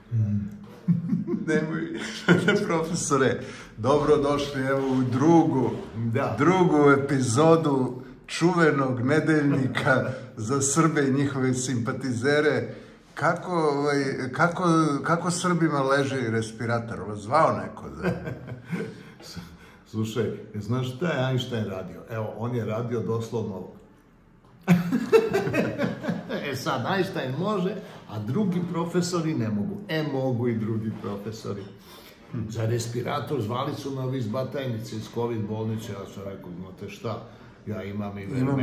Nemoj, profesore, dobrodošli evo u drugu epizodu čuvenog nedeljnika za Srbe i njihove simpatizere. Kako Srbima leži respirator? Zvao neko da... Slušaj, znaš šta je Einstein radio? Evo, on je radio doslovno ovo. Sad, Einstein može, a drugi profesori ne mogu. Mogu i drugi profesori. Za respirator zvali su me ovi iz Batajnice, iz COVID bolnice. Ja sam rekao, znate šta, ja imam i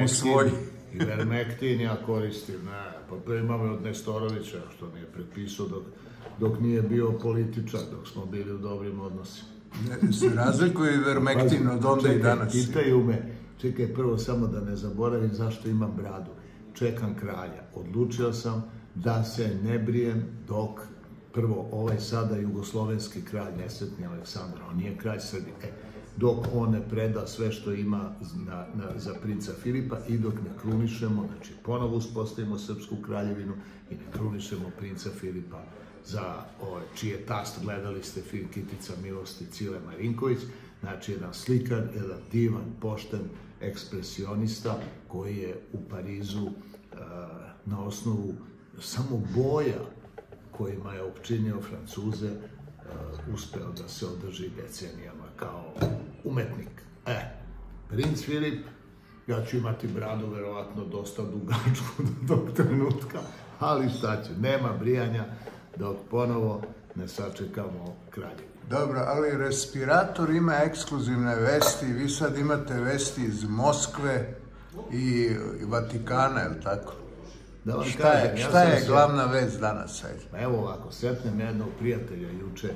Ivermektin, ja koristim. Pa imam od Nestorovića, što mi je prepisao dok nije bio političar, dok smo bili u dobrim odnosima. Se razlikuje Ivermektin od onda i danas. Pitaju me, čekaj, prvo samo da ne zaboravim zašto imam bradu. Čekam kralja. Odlučio sam da se ne brijem dok prvo ovaj sada jugoslovenski kralj, nesretni Aleksandar, on nije kralj Srbije, dok on ne preda sve što ima za princa Filipa i dok ne krunišemo, znači ponovo uspostavimo srpsku kraljevinu i ne krunišemo princa Filipa za čije tast gledali ste film Kitica milosti Cile Marinković, znači jedan slikar, jedan divan, pošten ekspresionista koji je u Parizu na osnovu samo boja kojima je opčinio Francuze uspeo da se održi decenijama kao umetnik. Princ Filip, ja ću imati bradu verovatno dosta dugačku do tog trenutka, ali šta ću, nema brijanja dok ponovo ne sačekamo kraljevi. Dobro, ali respirator ima ekskluzivne vesti, vi sad imate vesti iz Moskve i Vatikana, je li tako? Šta je glavna vest danas? Evo ovako, sretnem jednog prijatelja juče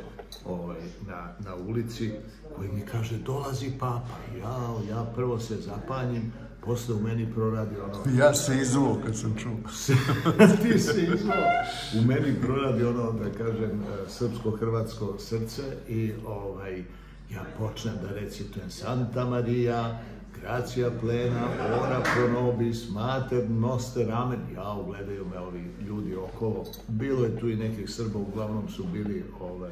na ulici koji mi kaže, dolazi papa. Ja prvo se zapanjim, posle u meni proradi ono... Ja se izvuo kad sam čuo. Ti se izvuo. U meni proradi ono, da kažem, srpsko-hrvatsko srce i ja počnem da recitujem Santa Maria, Gracia plena, ora pro nobis, mater noster, amen. Gledaju me ovi ljudi okolo. Bilo je tu i nekih Srba, uglavnom su bili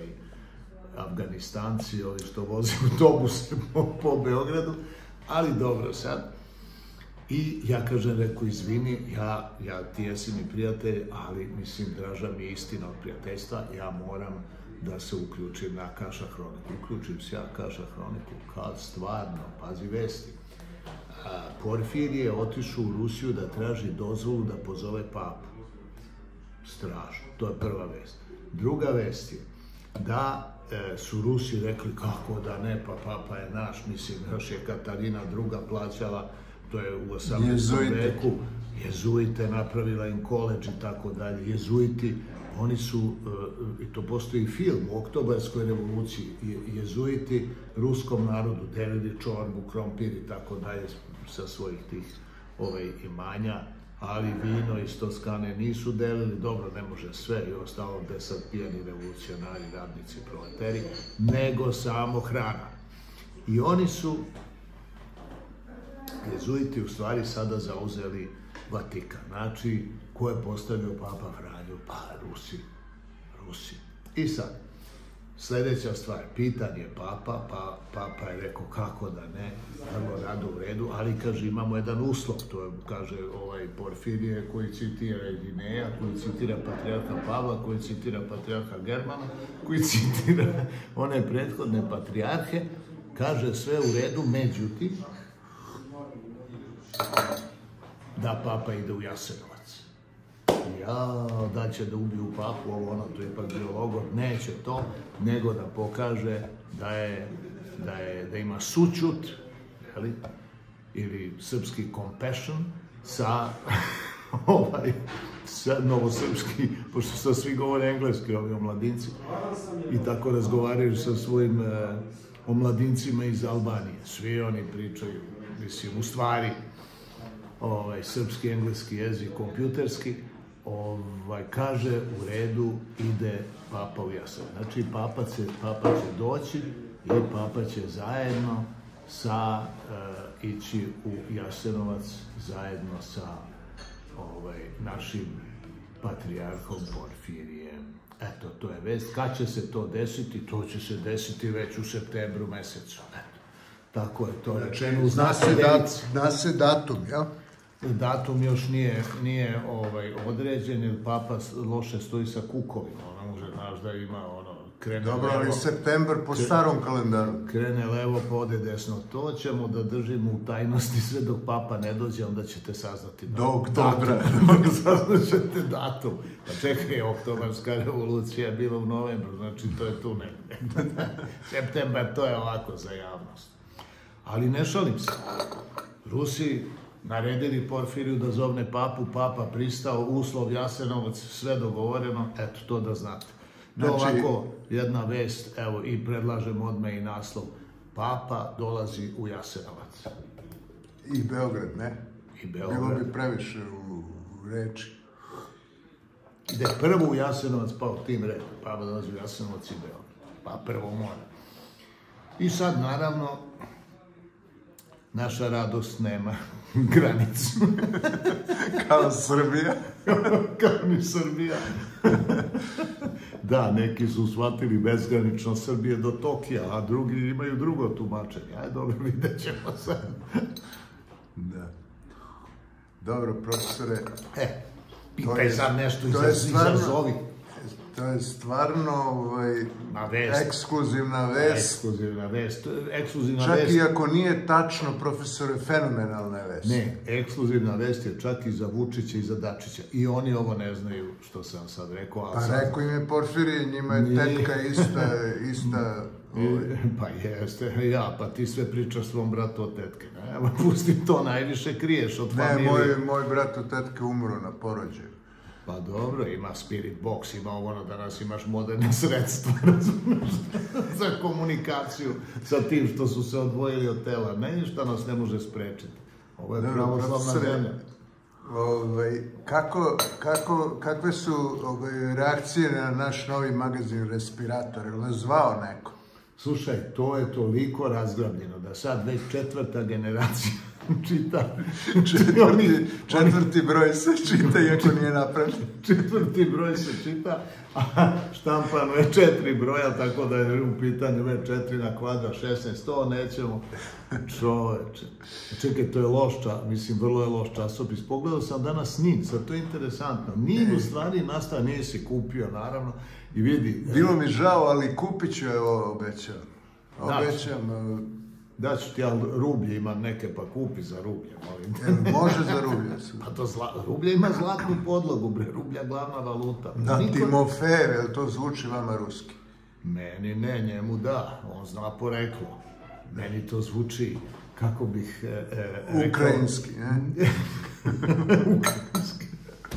Afganistanci, ovi što voze autobuse po Beogradu, ali dobro sad. I ja kažem, rekao, izvini, ti jesi mi prijatelj, ali mislim, draža mi je istina od prijateljstva, ja moram da se uključim na Kaša hroniku. Uključim se ja Kaša hroniku, kad stvarno, pazi vesti. Porfirije je otišao u Rusiju da traži dozvolu da pozove papu. Strašno, to je prva vest. Druga vest je da su Rusi rekli kako da ne, pa papa je naš, mislim, još je Katarina II plaćala, to je u 18. veku, jezuite, napravila im koledž i tako dalje. Jezuiti, oni su, i to postoji film u Oktobarskoj revoluciji, jezuiti ruskom narodu delili čorbu, krompir i tako dalje sa svojih tih imanja, ali vino iz Toskane nisu delili, dobro, ne može sve i ostalo gde sad pijani revolucionari, radnici, proleteri, nego samo hrana. I oni su, jezuiti, u stvari sada zauzeli Vatikan. Znači, ko je postavio papa Franju? Pa, Rusi. I sad, sledeća stvar, pitan je papa, pa papa je rekao kako da ne, vrlo rado u redu, ali kaže imamo jedan uslov, to je, kaže Porfirije koji citira Edineja, koji citira patrijarha Pavla, koji citira patrijarha Germana, koji citira one prethodne patrijarhe, kaže sve u redu, međutim, da papa ide u Jasenovac. Da će da ubiju papu, to je ipak bio logor, neće to, nego da pokaže da ima sućut, ili srpski compassion sa novosrpski, pošto sad svi govore engleski, ovi omladinci, i tako razgovaraju sa svojim omladincima iz Albanije. Svi oni pričaju, mislim, u stvari, srpski, engleski jezik, kompjuterski, kaže u redu ide papa u Jasenovac. Znači, papa će doći i papa će zajedno ići u Jasenovac zajedno sa našim patrijarhom Porfirijem. Eto, to je vest. Kad će se to desiti? To će se desiti već u septembru mesecu. Eto, tako je to rečeno uz nasledenici. Zna se datum, jel? Datum još nije određen, jer papa loše stoji sa kukovima. Ona može, znaš da ima krene dobro, levo, ali septembar po starom kalendaru. Krene levo, pa ode desno. To ćemo da držimo u tajnosti sve dok papa ne dođe, onda ćete saznati do oktobra. Saznaćete datum. Pa čekaj, oktobarska revolucija je bila u novembru, znači to je tu negdje. Septembar, to je ovako za javnost. Ali ne šalim se. Rusi naredili Porfiriju da zovne papu, papa pristao, uslov Jasenovac, sve dogovoreno, eto, to da znate. To ovako jedna vest, evo, i predlažem odmah i naslov. Papa dolazi u Jasenovac. I Beograd, ne? I Beograd. Bilo bi previše u reči. Ide prvo u Jasenovac, pa u tim redom. Papa dolazi u Jasenovac i Beograd. Pa prvo mora. I sad, naravno, naša radost nema granicu. Kao Srbija. Kao ni Srbija. Da, neki su shvatili bezgranično Srbije do Tokija, a drugi imaju drugo tumačenje. Ajde, dobro, vidjet ćemo sad. Da. Dobro, profesore. Pitaj sad nešto izazovi. To je stvarno ekskluzivna vest. Ekskluzivna čak vest. I ako nije tačno, profesore, fenomenalna vest. Ne, ekskluzivna vest je čak i za Vučića i za Dačića. I oni ovo ne znaju što sam sad rekao. Pa rekao im je Porfirije, njima je tetka ista... Pa jeste, pa ti sve pričaš svom bratu od tetke. Pusti to, najviše kriješ od familije. Ne, moj brat od tetke umro na porođaju. Pa dobro, ima spirit box, ima ovo, danas imaš moderne sredstva, razumiješ, za komunikaciju sa tim što su se odvojili od tela. Ništa nas ne može sprečiti. Ovo je pravoslavna zemlja. Kakve su reakcije na naš novi magazin Respirator? Je li zvao neko? Slušaj, to je toliko razgrabljeno da sad već 4. generacija čita. Četvrti broj se čita, iako nije napravljen. 4. broj se čita, a štampano je 4 broja, tako da je u pitanju već 4 na kvadrat, 16, to nećemo. Čoveče. Čekaj, to je loš mislim, vrlo je loš časopis. Pogledao sam danas NIN, sad to je interesantno. NIN u stvari nastaje, nije se kupio, naravno, i vidi. Bilo mi žao, ali kupit ću, evo, obećam. Obećam. Daću ti, ali rublje imam neke, pa kupi za rublje, molim. Može za rublje. Pa to rublje ima zlatnu podlogu, bre, rublja glavna valuta. Da, Timofejev, jel to zvuči vama ruski? Meni ne, njemu da, on zna poreklo. Meni to zvuči, kako bih rekao... Ukrajinski, ne? Ukrajinski.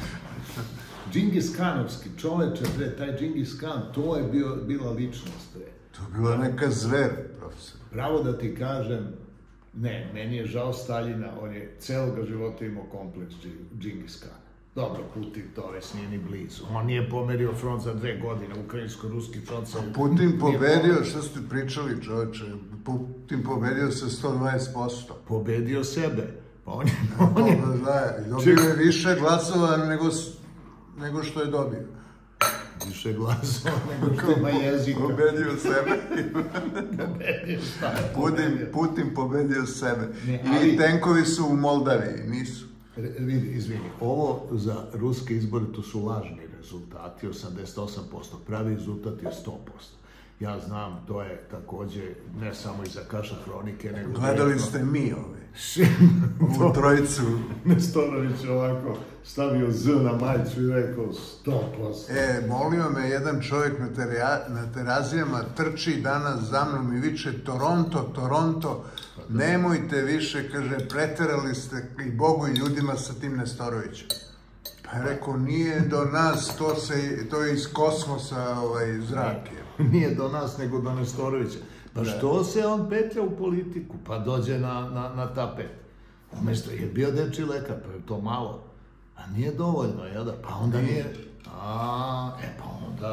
Džingis Kanovski, čoveče, bre, taj Džingis Kan, to je bila ličnost, bre. To je bila neka zver, profesor. Pravo da ti kažem, ne, meni je žao Staljina, on je celoga života imao kompleks Džingis Kana. Dobro, Putin to već nije ni blizu. On nije pomerio front za 2 godine, ukrajinsko-ruski front sa... Putin pobedio, što ste pričali, čovječe? Putin pobedio sa 120%. Pobedio sebe. Pa on je... Dobio je više glasova nego što je dobio. Više glasova nego što ima jezika. Pobedio sebe. Pobedio šta? Putin pobedio sebe. I tenkovi su u Moldaviji, nisu. Vidi, izvini, ovo za ruske izbore to su lažni rezultati, 88%, pravi rezultat je 100%. Ja znam, to je takođe ne samo iza Kaša hronike, nego... Gledali ste mi ove. U trojicu. Nestorović ovako stavio Z na majicu i rekao 100%. Molio me jedan čovjek na terazijama, trči danas za mnom i viče Toronto, nemojte više, kaže, preterali ste i Bogu i ljudima sa tim Nestorovićem. Pa je rekao, nije do nas, to je iz kosmosa zrak. Nije do nas, nego do Nestorovića. Pa što se on petlja u politiku? Pa dođe na tapet. Umesto je bio dečiji lekar, pa je to malo. A nije dovoljno, jel da? Pa onda nije... Pa onda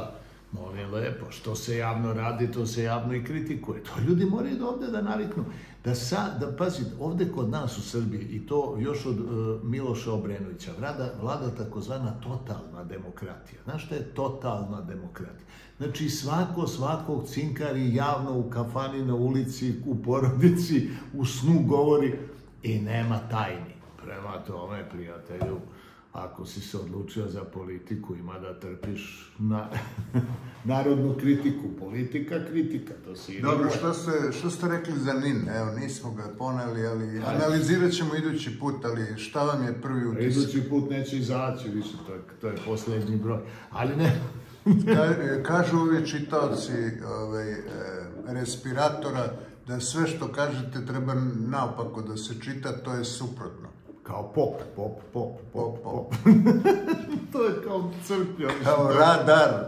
Molim lepo, što se javno radi, to se javno i kritikuje. To ljudi moraju ovde da naviknu. Da pazite, ovde kod nas u Srbiji, i to još od Miloša Obrenovića, vlada takozvana totalna demokratija. Znaš šta je totalna demokratija? Znači, svakog cinkari javno u kafani, na ulici, u porodici, u snu govori i nema tajni. Prema tome, prijatelju, ako si se odlučio za politiku, ima da trpiš narodnu kritiku. Kritika, to si i... Dobro, što ste rekli za NIN? Evo, nismo ga poneli, ali analizirat ćemo idući put, ali šta vam je prvi utisak? Idući put neće izaći više, to je poslednji broj, ali ne... Kažu ovi čitaoci respiratora da sve što kažete treba naopako da se čita, to je suprotno. Kao pop. To je kao crkvio. Kao radar.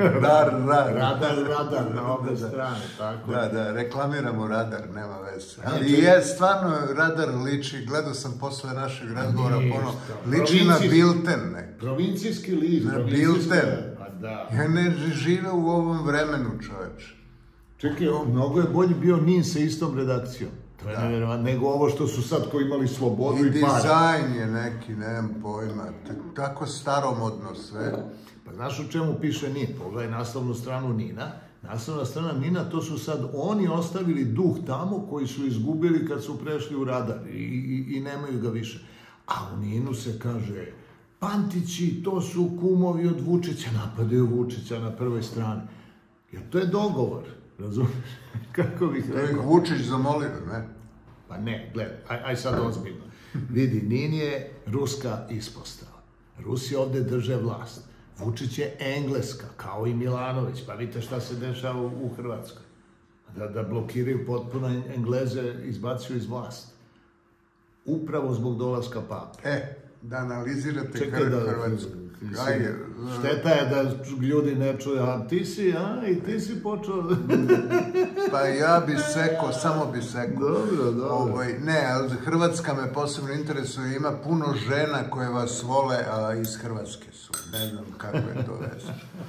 Radar na obe strane, tako. Da, reklamiramo radar, nema veze. Ali je, stvarno, radar liči, gledao sam posle našeg razgovora, liči na Bilten. Provincijski list. Na Bilten. Ja ne žive u ovom vremenu, čoveče. Čekaj, mnogo je bolji bio NIN sa istom redakcijom. To je nevjerovatno, nego ovo što su sad koji imali slobodu i par. I dizajn je neki, nemam pojma, tako staromodno sve. Pa znaš o čemu piše NIN? Pogledaj naslovnu stranu NIN-a. Naslovna strana NIN-a, to su sad oni ostavili duh tamo koji su izgubili kad su prešli u radar i nemaju ga više. A u NIN-u se kaže, Pantići, to su kumovi od Vučića, napadaju Vučića na prvoj strani. Jer to je dogovor. Razumiješ? Kako bih rekao? To je Vučić zamolio, ne? Pa ne, gledaj, aj sad ozbiljno. Vidi, NIN je ruska ispostava. Rusi ovde drže vlast. Vučić je engleska, kao i Milanović. Pa vidite šta se dešava u Hrvatskoj. Da blokiraju potpuno Engleze, izbacuju iz vlasti. Upravo zbog dolaska pape. Da analizirate Hrvatsku. Šteta je da ljudi ne čuju, a ti si počeo... Pa ja bi sekao, samo bi sekao. Dobro. Ne, ali Hrvatska me posebno interesuje, ima puno žena koje vas vole, a iz Hrvatske su. Ne znam kako je to veze.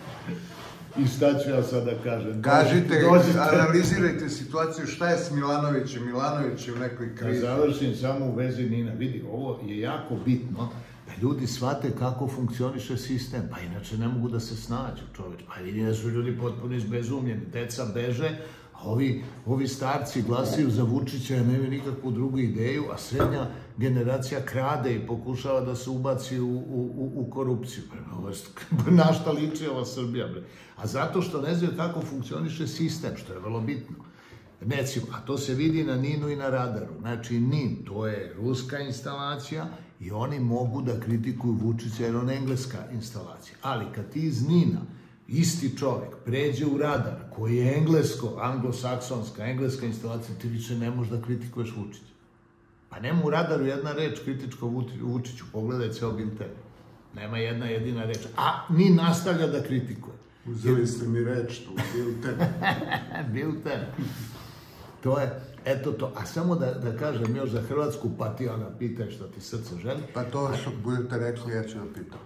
I šta ću ja sad da kažem? Kažite, analizirajte situaciju, šta je s Milanovićem? Milanović je u nekoj krizi. Da završim samo u vezi NIN-a. Vidi, ovo je jako bitno da ljudi shvate kako funkcioniše sistem. Pa inače ne mogu da se snađu, čoveč. Pa vidi da su ljudi potpuno izbezumljeni. Deca beže, a ovi starci glasaju za Vučića, nemaju nikakvu drugu ideju, a srednja generacija krade i pokušava da se ubaci u korupciju. Na šta liči ova Srbija, bre? A zato što ne znaju kako funkcioniše sistem, što je vrlo bitno. Recimo, a to se vidi na NIN-u i na radaru. Znači, NIN, to je ruska instalacija i oni mogu da kritikuju Vučića jer on je engleska instalacija. Ali kad ti iz NIN-a, isti čovjek, pređe u radar, koji je anglosaksonska, engleska instalacija, ti više ne možeš da kritikuješ Vučića. Pa nema u radaru jedna reč kritičko Vučiću, pogledaj ceo Bilten. Nema jedna jedina reč. A NIN nastavlja da kritikuje. Uzeli ste mi reč tu, Bilten. Bilten. To je, eto to. A samo da kažem još za Hrvatsku, pa ti ona pitaj što ti srce želi. Pa to što budete rekli, ja ću da pitam.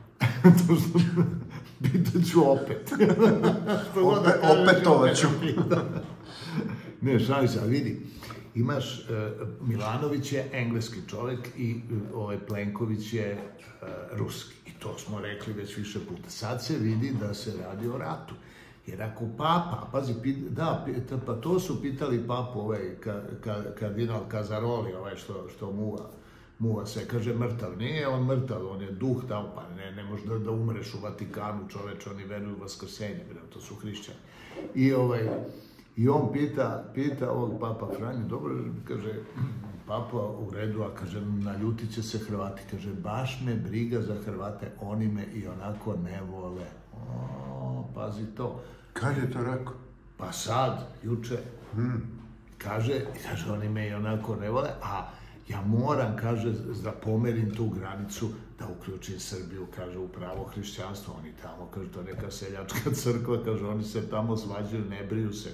Pitat ću opet. Opetovat ću. Ne, šalim se, ali vidi. Imaš, Milanović je engleski čovjek i Plenković je ruski. I to smo rekli već više puta. Sad se vidi da se radi o ratu. Jer ako papa, pazi, pa to su pitali papu, kardinal Kazaroli, što muva se, kaže mrtav. Nije on mrtav, on je duh tamo, pa ne možeš da umreš u Vatikanu, čoveče, oni veruju u vaskrsenje, to su hrišćani. I on pita ovog papa Franju, dobro, kaže, papa u redu, a kaže, naljutit će se Hrvati, kaže, baš me briga za Hrvate, oni me i onako ne vole. Pazi to. Kad je to rekao? Pa sad, juče. Kaže, oni me i onako ne vole, a ja moram, kaže, da pomerim tu granicu, da uključim Srbiju, kaže, u pravo hrišćanstvo. Oni tamo, kaže, to neka seljačka crkva, kaže, oni se tamo svađaju, ne briju se.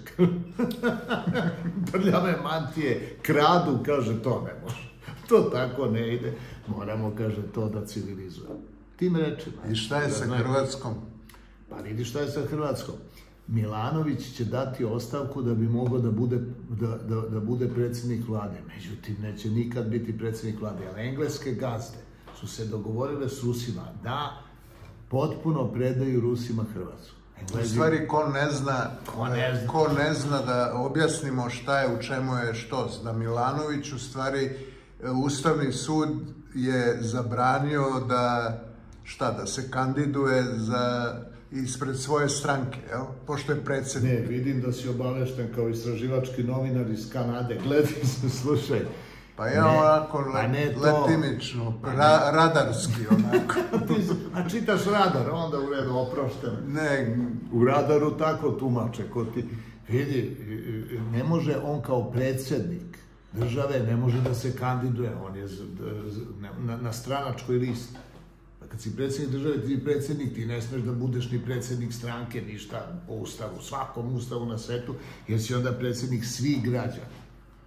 Prljave mantije, kradu, kaže, to ne može. To tako ne ide. Moramo, kaže, to da civilizujemo. Tim rečima. I šta je sa Hrvatskom? Pa vidi šta je sa Hrvatskom. Milanović će dati ostavku da bi mogao da bude predsjednik vlade. Međutim, neće nikad biti predsjednik vlade. Ali engleske gazde su se dogovorile s Rusima da potpuno predaju Rusima Hrvatsku. U stvari, ko ne zna da objasnimo šta je, u čemu je što. Da Milanović, u stvari, Ustavni sud je zabranio da se kandiduje ispred svoje stranke, jel? Pošto je predsjednik. Ne, vidim da si obavešten kao istraživački novinar iz Kanade. Gledaj se, slušaj. Pa ja onako letimično, radarski onako. A čitaš radar, onda u redu, oprošten. Ne. U radaru tako tumače, ko ti... Vidi, ne može on kao predsjednik države, ne može da se kandiduje, on je na stranačkoj listi. Kad si predsjednik države, ti predsjednik, ti ne smeš da budeš ni predsjednik stranke, ništa po ustavu, svakom ustavu na svetu, jer si onda predsjednik svih građana.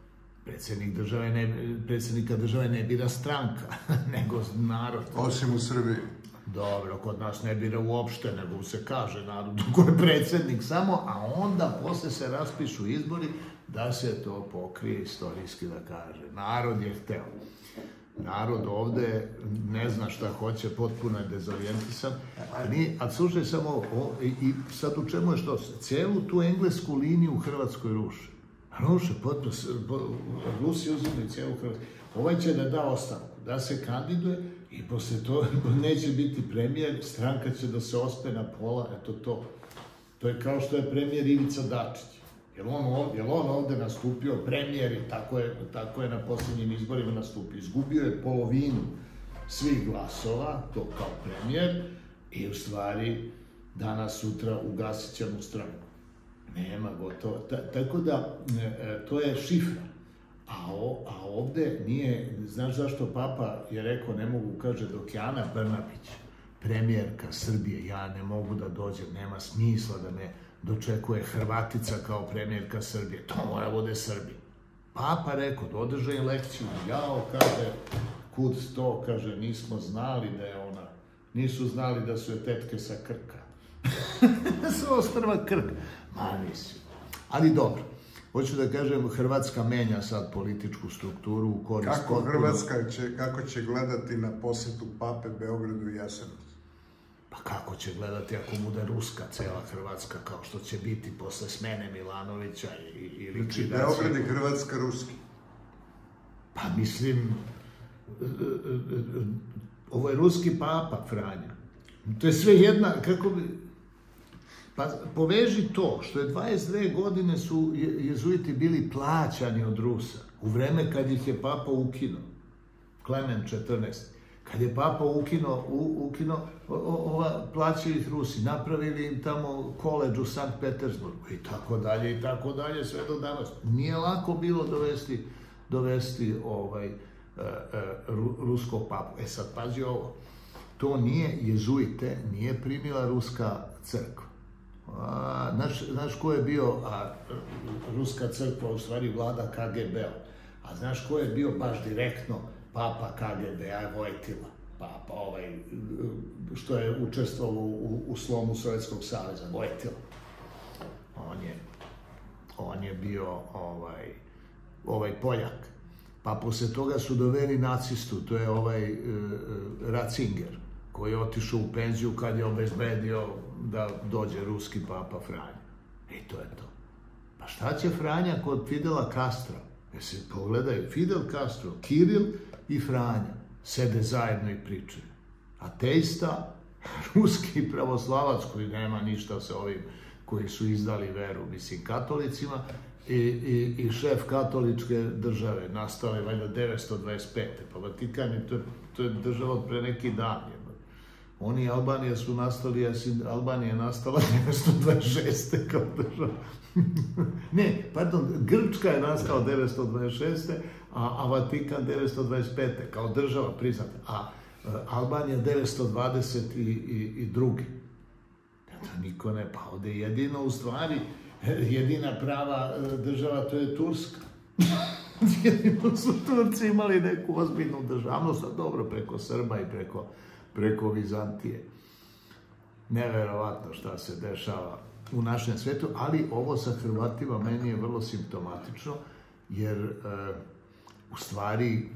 Predsjednika države ne bira stranka, nego narod. Osim u Srbiji. Dobro, kod nas ne bira uopšte, nego se kaže narodu ko je predsjednik samo, a onda posle se raspišu izbori da se to pokrije istorijski, da kaže. Narod je hteo. Narod ovde ne zna šta hoće, potpuno je dezorijentisan. A slušaj samo ovo, i sad u čemu je što se? Cijelu tu englesku liniju u Hrvatskoj ruše. Ruše, Rusi uzimaju cijelu Hrvatsku. Ovaj će da ostavku, da se kandiduje i posle to neće biti premijer, stranka će da se ospe na pola, eto to. To je kao što je premijer Ivica Dačić. Je li on ovde nastupio premijer i tako je na posljednjim izborima nastupio. Izgubio je polovinu svih glasova, to kao premijer, i u stvari danas, sutra ugasit će mu stranku. Nema, gotovo. Tako da, to je šifra. A ovde nije, znaš zašto Papa je rekao, ne mogu, kaže, dok je Ana Brnabić, premijerka Srbije, ja ne mogu da dođem, nema smisla da me dočekuje Hrvatica kao premijerka Srbije, to mora bude Srbija. Papa rekao, da održa im lekciju, jao, kaže, kud to, kaže, nismo znali da je ona, nisu znali da su je tetke sa Krka. Sa ostrva Krk. Ma nisi. Ali dobro. Hoću da kažem, Hrvatska menja sad političku strukturu u korist... Kako će gledati na posjetu Pape Beogradu i Jasenovcu? Pa kako će gledati ako bude ruska cela Hrvatska, kao što će biti posle smene Milanovića i likvidacije? Znači, Beograd i Hrvatska ruski? Pa mislim, ovo je ruski papa, Franja. To je sve jedna, kako bi... Pa poveži to što je 22 godine su jezuiti bili plaćani od Rusa, u vreme kad ih je papa ukinuo, Klemen XIV. Kad je papa ukinuo, plaćaju ih Rusi, napravili im tamo koledž u Sankt Petersburgu i tako dalje, sve do danas. Nije lako bilo dovesti ruskog papu. Sad, pazi ovo, to nije jezuite, nije primila ruska crkva. Znaš ko je bio ruska crkva, u stvari vlada KGB-a, a znaš ko je bio baš direktno papa KGB-a, Vojtila, papa što je učestvovao u slomu Sovjetskog saveza, Vojtila. On je bio Poljak. Pa posle toga su doveli nacistu, to je Ratzinger, koji je otišao u penziju kad je obezbedio da dođe ruski papa Franja. I to je to. Pa šta će Franja kod Fidela Castra? Jesi pogledaj, Fidel Castro, Kiril i Franja sede zajedno i pričaju. Ateista, ruski pravoslavac koji nema ništa sa ovim koji su izdali veru, mislim, katolicima, i šef katoličke države, nastao je valjda 925. Pa Vatikan je, to je država od pre neki dan. Oni i Albanija su nastali, Albanija je nastala 926. kao država. Ne, pardon, Grčka je nastala 926. a Vatikan 925. kao država priznata, a Albanija 922. Da niko ne, pa ovde jedino u stvari, jedina prava država to je Turska. Jedino su Turci imali neku ozbiljnu državnost, a dobro preko Srba i preko Vizantije. neverovatno šta se dešava u našem svetu, ali ovo sa Hrvatima meni je vrlo simptomatično, jer u stvari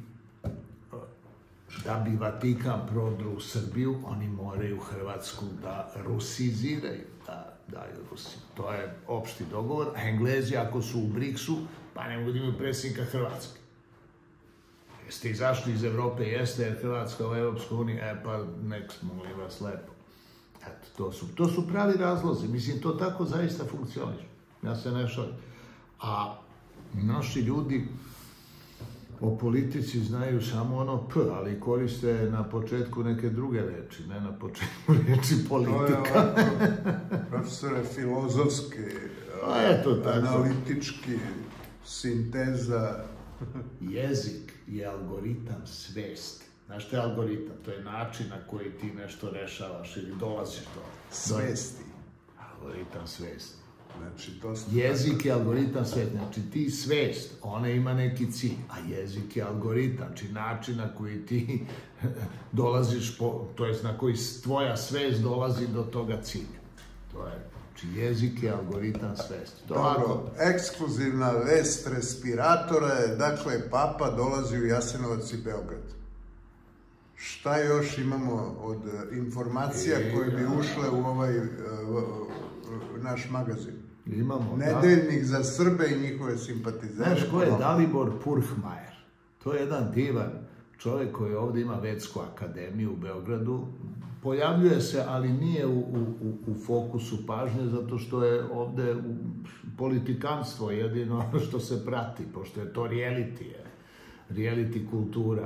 da bi Vatikan prodruo Srbiju, oni moraju Hrvatsku da rusiziraju, da daju Rusiju. To je opšti dogovor, a Englezi ako su u BRICS-u, pa ne mogu da imaju predsjednika Hrvatske. Jeste izašli iz Evrope, jeste, jer Hrvatska u Evropskoj uniji, pa nek molim vas lepo. Eto, to su pravi razlozi. Mislim, to tako zaista funkcioniše. Ja se ne šalim. A naši ljudi o politici znaju samo ono P, ali koriste na početku neke druge reči, ne na početku reči politika. To je ovako, profesore, filozofski, analitički, sinteza. Jezik je algoritam svesti. Znaš što je algoritam? To je način na koji ti nešto rešavaš ili dolaziš do svesti. Algoritam svesti. Znači, to su... Jezik je algoritam svesti. Znači, ti svest, ona ima neki cilj, a jezik je algoritam. Znači, način na koji ti dolaziš, to jest na koji tvoja svest dolazi do toga cilja. To je... Znači, jezik je algoritam svesti. Dobro, ekskluzivna vest respiratora je, dakle, Papa dolazi u Jasenovac i Beograd. Šta još imamo od informacija koje bi ušle u ovaj naš magazin? Imamo. Nedeljnik za Srbe i njihove simpatizere. Znaš ko je Dalibor Purhmajer? To je jedan divan čovjek koji ovdje ima Vetsku akademiju u Beogradu. Pojavljuje se, ali nije u fokusu pažnje, zato što je ovdje politikanstvo jedino što se prati, pošto je to reality kultura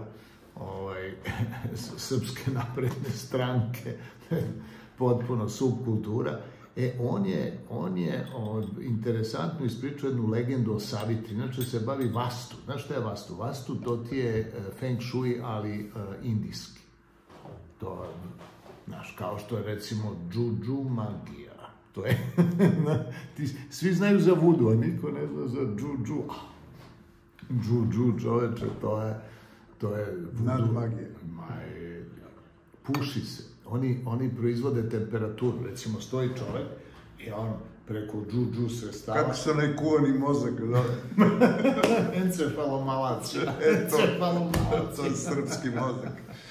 Srpske napredne stranke, potpuno subkultura. On je interesantno ispričao jednu legendu o Savitri. Inače se bavi vastu. Znaš šta je vastu? Vastu to ti je feng shui, ali indijski. To, znaš, kao što je recimo juju magija. To je, svi znaju za vudu, a niko ne zna za juju. Juju, čoveče, to je vudu. Magija. Puši se. Oni proizvode temperaturu. Recimo, stoji čovek i on preko juju sredstava... Kako se onaj kuvani mozak zove? Encefalomalacija. To je srpski mozak.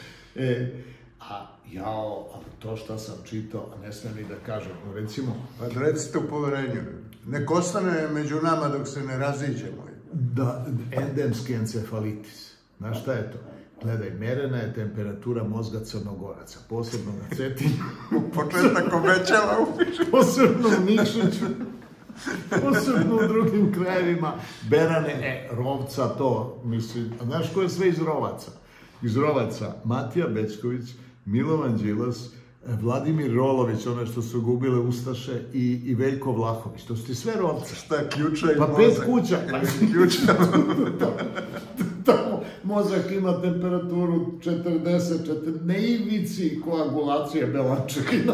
To što sam čitao, ne smijem ni da kažem, recimo... Pa recite u poverenju. Nek ostane među nama dok se ne raziđemo. Da, endemski encefalitis. Znaš šta je to? Gledaj, merena je temperatura mozga Crnogoraca, posebno na Cetinju. Početak obećava upiše. Posebno u Nikšiću, posebno u drugim krajevima. Berane, Rovca, to, mislim, znaš ko je sve iz Rovaca? Iz Rovaca, Matija Bećković, Milovan Đilas, Vladimir Rolović, one što su gubile Ustaše, i Veljko Vlahović. To su ti sve Rovca. Šta, ključa i mozak? Pa 5 kuća. Ključa. Tamo mozak ima temperaturu 40, na ivici koagulacije belančevina.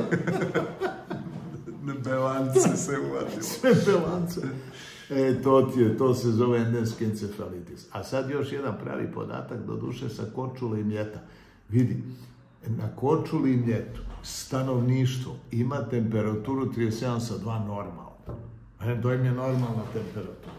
Belance se uvatilo. Sve belance. To se zove endemski encefalitis. A sad još jedan pravi podatak, doduše sa Korčule i Mljeta. Vidi, na Korčuli i Mljetu stanovništvo ima temperaturu 37,2 normalno. To im je normalna temperatura.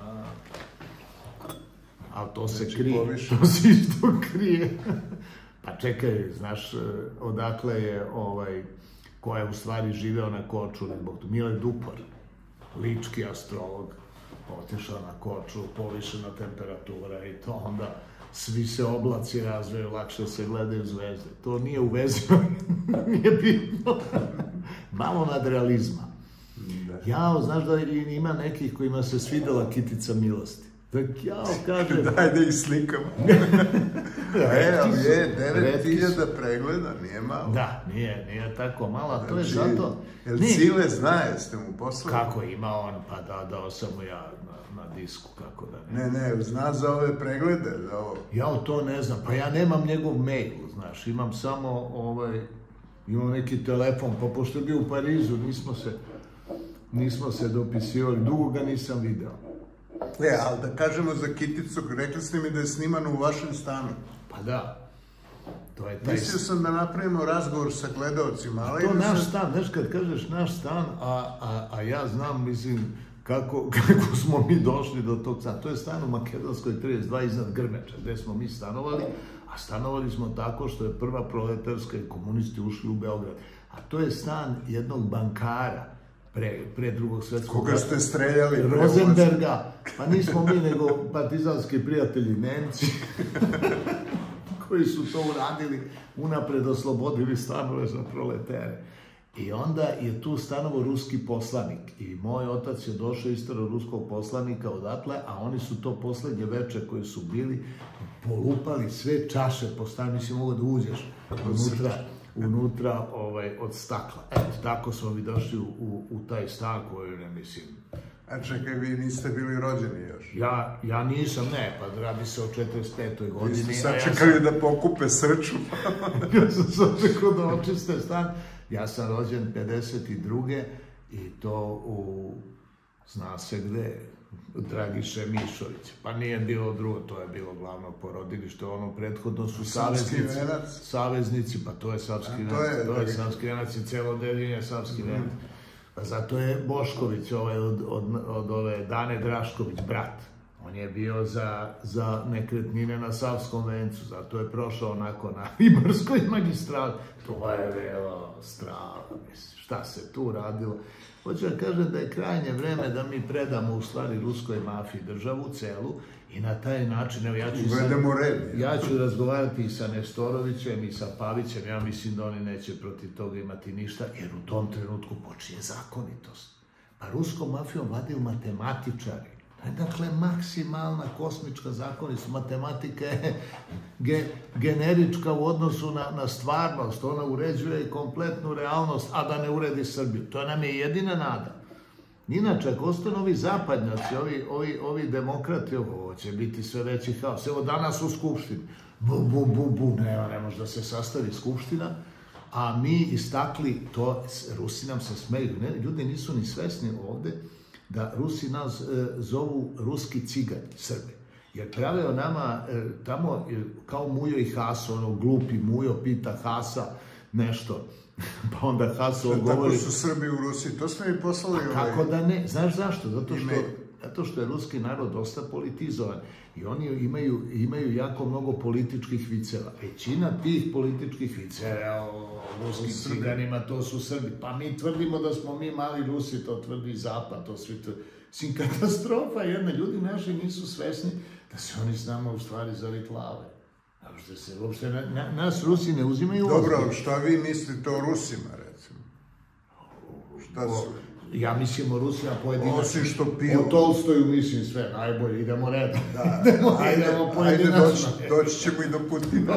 Ali to se krije, to se isto krije. Pa čekaj, znaš, odakle je ko je u stvari živeo na Korčuli, Mile Dupor, lički astrolog, otišao na Korčulu, povišena temperatura i to onda svi se oblaci razveju, lakše se gledaju zvezde. To nije u vezi, nije bitno. Malo nadrealizma. Jao, znaš da ima nekih kojima se svidela Kitica milosti. Jao, kaže... Daj da ih slikamo. Ali je 9.000 pregleda, nije malo. Da, nije tako malo, to je zato... Jel Cile zna, jeste mu poslali? Kako ima on, pa dao sam mu ja na disku, kako da ne. Ne, zna za ove preglede, za ovo. Ja to ne znam, pa ja nemam njegov mail, znaš, imam samo imam neki telefon, pa pošto je bio u Parizu, nismo se dopisivali, dugo ga nisam video. Ali da kažemo za Kiticu, rekli ste mi da je snimano u vašem stanu. Pa da. Mislio sam da napravimo razgovor sa gledalcima, ali... To naš stan, znaš kad kažeš naš stan, a ja znam, mislim, kako smo mi došli do tog stana. To je stan u Makedonskoj 32 iznad Grmeča, gde smo mi stanovali, a stanovali smo tako što je prva proletarska i komunisti ušli u Beograd. A to je stan jednog bankara pre drugog svetskog rata. Koga ste streljali? Rosenberga. Pa nismo mi, nego partizanski prijatelji Nemci, koji su to uradili, unapred oslobodili stanove za proletere. I onda je tu stanovo ruski poslanik i moj otac je došao istero ruskog poslanika odatle, a oni su to poslednje veče koji su bili polupali sve čaše po stanu, nisi mogao da uđeš unutra od stakla. Eto, tako smo mi došli u taj stan koji ne mislim. A čekaj, vi niste bili rođeni još? Ja nisam, ne, pa radi se o 45. godini. Vi ste sad čekali da pokupe srču. Ja sam sad čekao da očiste stan. Ja sam rođen 52. i to zna se gde, Dragiše Mišović. Pa nije bilo drugo, to je bilo glavno porodilište, ono prethodno su saveznici, pa to je Savski venac. To je Savski venac i celo Dedinje je Savski venac. Pa zato je Bošković, od ove Dane Drašković, brat. On je bio za nekretnine na Savskom vencu, zato je prošao onako na Ibarskoj magistrali. To je bilo strava, šta se tu radilo. Hoću da kažem da je krajnje vreme da mi predamo u stvari ruskoj mafiji državu celu i na taj način, evo ja ću razgovarati i sa Nestorovićem i sa Pavićem, ja mislim da oni neće protiv toga imati ništa, jer u tom trenutku počinje zakonitost. Pa ruskom mafijom vladaju matematičari. Dakle, maksimalna kosmička zakonitost. Matematika je generička u odnosu na stvarnost. Ona uređuje kompletnu realnost, a da ne uredi Srbiju. To nam je jedina nada. Inače, ako ostanu ovi zapadnjaci, ovi demokrati, ovo će biti sve veći haos. Evo danas u Skupštini. Ne može da se sastavi Skupština, a mi istakli to, Rusi nam se smeju. Ljudi nisu ni svesni ovde da Rusi nas zovu ruski cigani, Srbi. Jer prave o nama tamo kao Mujo i Haso, ono glupi Mujo pita Hasa nešto, pa onda Haso odgovori... Tako su Srbi u Rusiji, to smo i poslali Kako da ne? Znaš zašto? Zato što je ruski narod dosta politizovan i oni imaju jako mnogo političkih viceva. Većina tih političkih viceva o ruskim ciganima, to su Srbi. Pa mi tvrdimo da smo mi mali Rusi, to tvrdi Zapad, to svi to... Sin katastrofa jedna, ljudi naši nisu svesni da se oni s nama u stvari zavitlave. Uopšte nas Rusi ne uzimaju... Dobro, šta vi mislite o Rusima, recimo? Šta su... Ja mislim o Rusima pojedinačno. Osim što piju. O Tolstoju mislim sve, najbolje, idemo redom. Idemo pojedinačno. Doći ćemo i do Putina.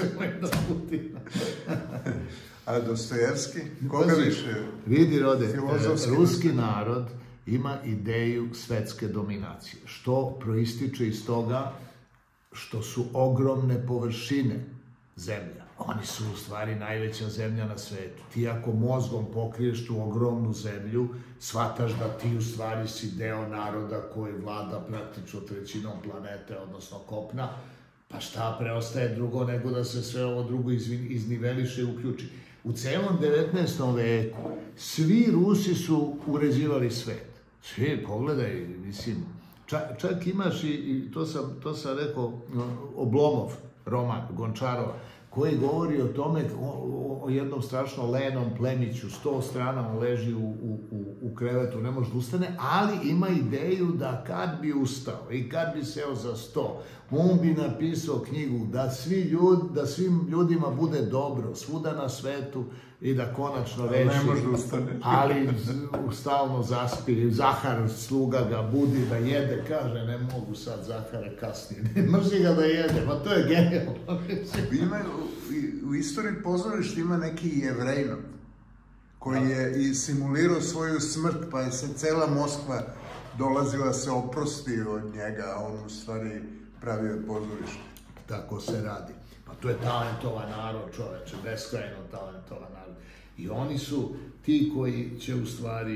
A Dostojevski? Koga više? Vidi, Rode, ruski narod ima ideju svetske dominacije, što proističe iz toga što su ogromne površine zemlja. Oni su u stvari najveća zemlja na svetu. Ti ako mozgom pokriješ tu ogromnu zemlju, shvataš da ti u stvari si deo naroda koji vlada praktično trećinom planete, odnosno kopna, pa šta preostaje drugo nego da se sve ovo drugo izniveliše i uključi. U celom 19. veku svi Rusi su uređivali svet. Svi, pogledaj, mislim, čak imaš i to sam rekao, Oblomov, roman Gončarova, koji govori o tome, o jednom strašno lenom plemiću, 100 strana on leži u krevetu, ne može da ustane, ali ima ideju da kad bi ustao i kad bi seo za sto, on bi napisao knjigu da svim ljudima bude dobro, svuda na svetu i da konačno reši. Ne može da ustane. Ali stalno zaspiri, Zahar, sluga ga budi da jede, kaže, ne mogu sad Zahare kasnije, ne mrzi ga da jede, ma to je genijalno. U istoriji pozorišta ima neki Jevrejnov, koji je i simulirao svoju smrt, pa je se cela Moskva dolazila se oprosti od njega, a on u stvari pravio pozorište. Tako se radi. Pa to je talentovan narod, čoveče, beskrajno talentovan narod. I oni su ti koji će u stvari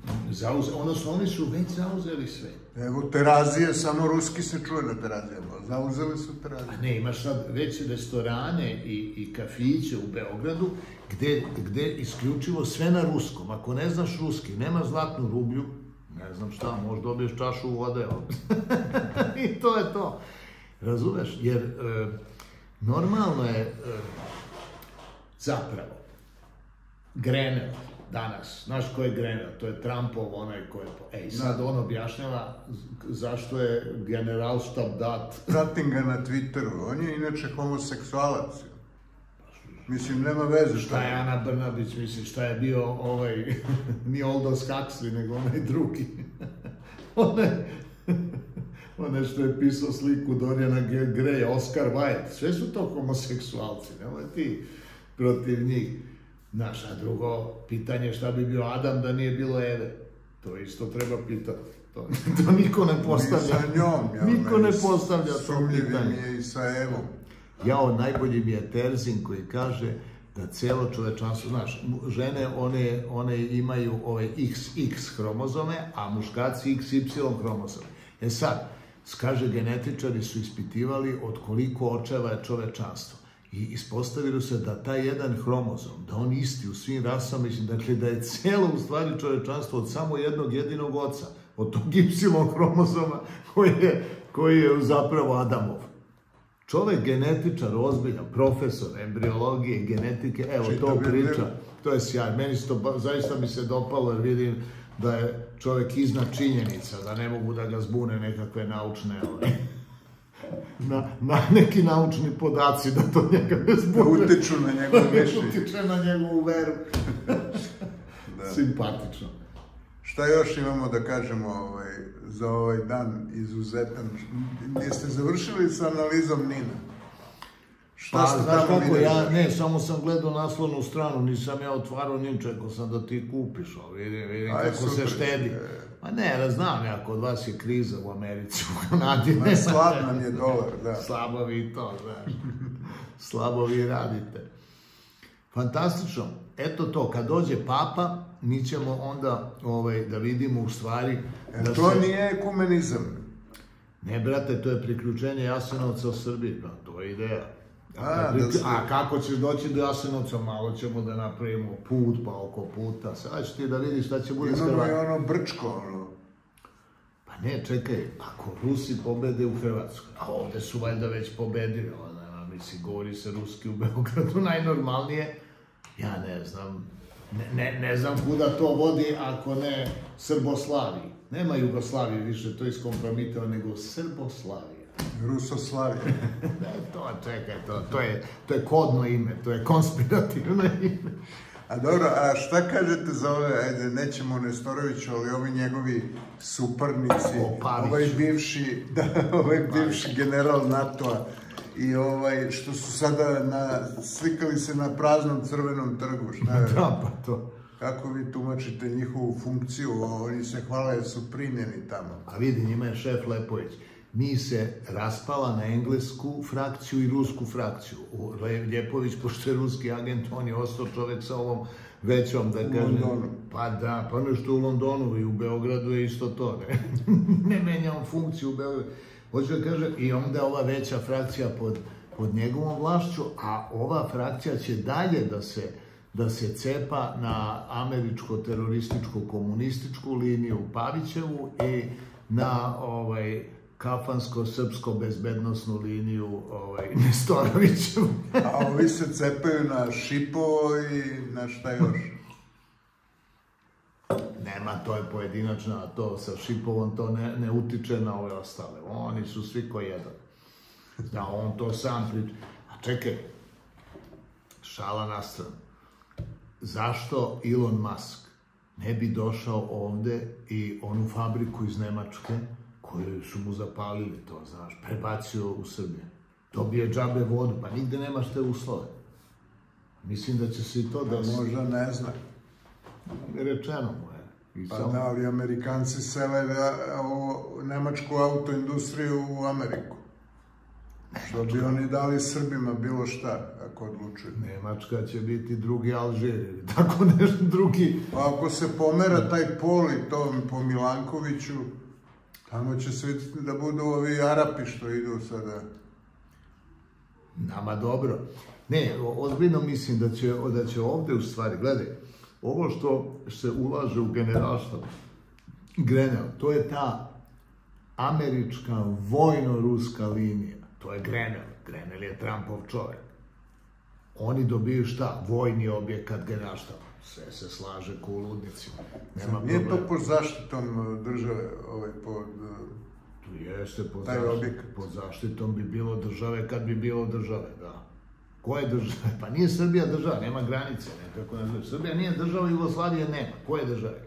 Odnosno, oni su već zauzeli sve. Evo, Terazije, samo ruski se čuje na Terazijama. Zauzeli su Terazije. A ne, imaš sad već restorane i kafiće u Beogradu gde isključivo sve na ruskom. Ako ne znaš ruski, nema zlatnu rublju, ne znam šta, možda dobiješ čašu vode. I to je to. Razumeš? Jer normalno je zapravo Grenell danas. Znaš ko je Grenell? To je Trumpov onaj ko je... sad on objašnjava zašto je generalštab dat. Pratim ga na Twitteru. On je inače homoseksualac. Mislim, nema veze. Šta je Ana Brnabić, misliš, šta je bio ovaj... Nije Aldous Huxley, nego onaj drugi. Onaj što je pisao sliku Doriana Greya, Oscar Wilde. Sve su to homoseksualci, nemoj ti protiv njih. Znaš, a drugo pitanje šta bi bio Adam da nije bilo Eve. To isto treba pitati. To niko ne postavlja. I sa njom. Niko ne postavlja to pitanje. Sumnjivi mi je i sa Evom. Najbolji mi je Terzin koji kaže da celo čovečanstvo, znaš, žene, one imaju ove XX hromozome, a muškarci XY hromozome. Sad, kaže, genetičari su ispitivali od koliko očeva je čovečanstvo. I ispostavilo se da taj jedan hromozom, da on isti u svim rasama, mislim, dakle, da je celo u stvari čovečanstvo od samo jednog jedinog oca, od tog Y hromozoma koji je zapravo Adamov. Čovek genetičar, ozbiljan, profesor embriologije, genetike, evo to priča, to je sjaj. Meni se to, zaista mi se dopalo jer vidim da je čovek iznad činjenica, da ne mogu da ga zbune nekakve naučne, neki naučni podaci, da to njega ne zbune. Da utiču na njegovu mišljenje. Utiče na njegovu veru. Simpatično. Šta još imamo da kažemo za ovaj dan izuzetan? Jeste završili sa analizom Nina? Šta ste tamo vidjeli? Ne, samo sam gledao naslovnu stranu, nisam ja otvarao Nin, čekao sam da ti kupiš, vidim kako se štedi. Ma ne, znam ja, kod vas je kriza u Americi, u Kanadi. Slab nam je dolar, da. Slabo vi to, znaš. Slabo vi radite. Fantastično. Eto to, kad dođe papa, mi ćemo onda da vidimo u stvari... To nije ekumenizam. Ne, brate, to je priključenje Jasenovca u Srbiji, to je ideja. A kako ćeš doći do Jasenovca? Malo ćemo da napravimo put, pa oko puta. Sad ću ti da vidiš šta će bude s Hrvatskom. Imamo i ono Brčko, ono. Pa ne, čekaj, ako Rusi pobede u Hrvatskoj, a ovde su valjda već pobedili, mislim, govori se ruski u Beogradu, najnormalnije, ja ne znam, ne znam kuda to vodi ako ne Srboslaviji. Nema Jugoslavije više, to je iskompromitao, nego Srboslavija. Rusoslavija. To, čekaj, to je kodno ime, to je konspirativno ime. A dobro, a šta kažete za ove, ajde, nećemo Nestoroviću, ali ovi njegovi suparnici, ovaj bivši general NATO-a i što su sada slikali se na praznom Crvenom trgu, šta je? Da, pa to. Kako vi tumačite njihovu funkciju? Oni se hvale da su primljeni tamo. A vidi, njima je šef Lepović. Mi se raspala na englesku frakciju i rusku frakciju. Ljepović, pošto je ruski agent, on je ostao čovek sa ovom većom, da kažem... U Londonu. Pa da, pa nešto u Londonu i u Beogradu je isto to, ne? Ne menja on funkciju u Beogradu. Hoću da kažem, i onda ova veća frakcija pod njegovom vlašću, a ova frakcija će dalje da se cepa na američko-terorističko-komunističku liniju Pavićevu i na kafansko-srpsko-bezbednosnu liniju Nestorovićevu. A ovi se cepaju na Šipovo i na šta još? Nema, to je pojedinačno, a to sa Šipovom to ne utiče na ove ostale. Oni su svi ko jedan. Da, on to sam priča. A čekaj, šala na stranu. Zašto Elon Musk ne bi došao ovde i onu fabriku iz Nemačke koju su mu zapalili, to znaš, prebacio u Srbiju. Dobije džabe vodu, pa nigde nemaš te uslove. Mislim da će se i to desiti. Možda ne zna. Rečeno mu je. Pa da, ali Amerikanci sele nemačku autoindustriju u Ameriku. Što bi oni dali Srbima bilo šta, ako odlučuju? Nemačka će biti drugi Alžir ili tako nešto drugi. Pa ako se pomera taj pol i to po Milankoviću, tamo će svi da budu ovi Arapi što idu sada. Nama dobro. Ne, ozbiljno mislim da će ovde u stvari, gledaj, ovo što se ulaže u generalštvo, Grenell, to je ta američka vojno-ruska linija. To je Grenell. Grenell je Trumpov čovjek. Oni dobiju šta? Vojni objekat generalštva. Sve se slaže ko u ludnicima. Nije to pod zaštitom države, pod... Jeste, pod zaštitom bi bilo države kad bi bilo države, da. Koje države? Pa nije Srbija država, nema granice, nekako nazove. Srbija nije država, Jugoslavije nema. Koje države?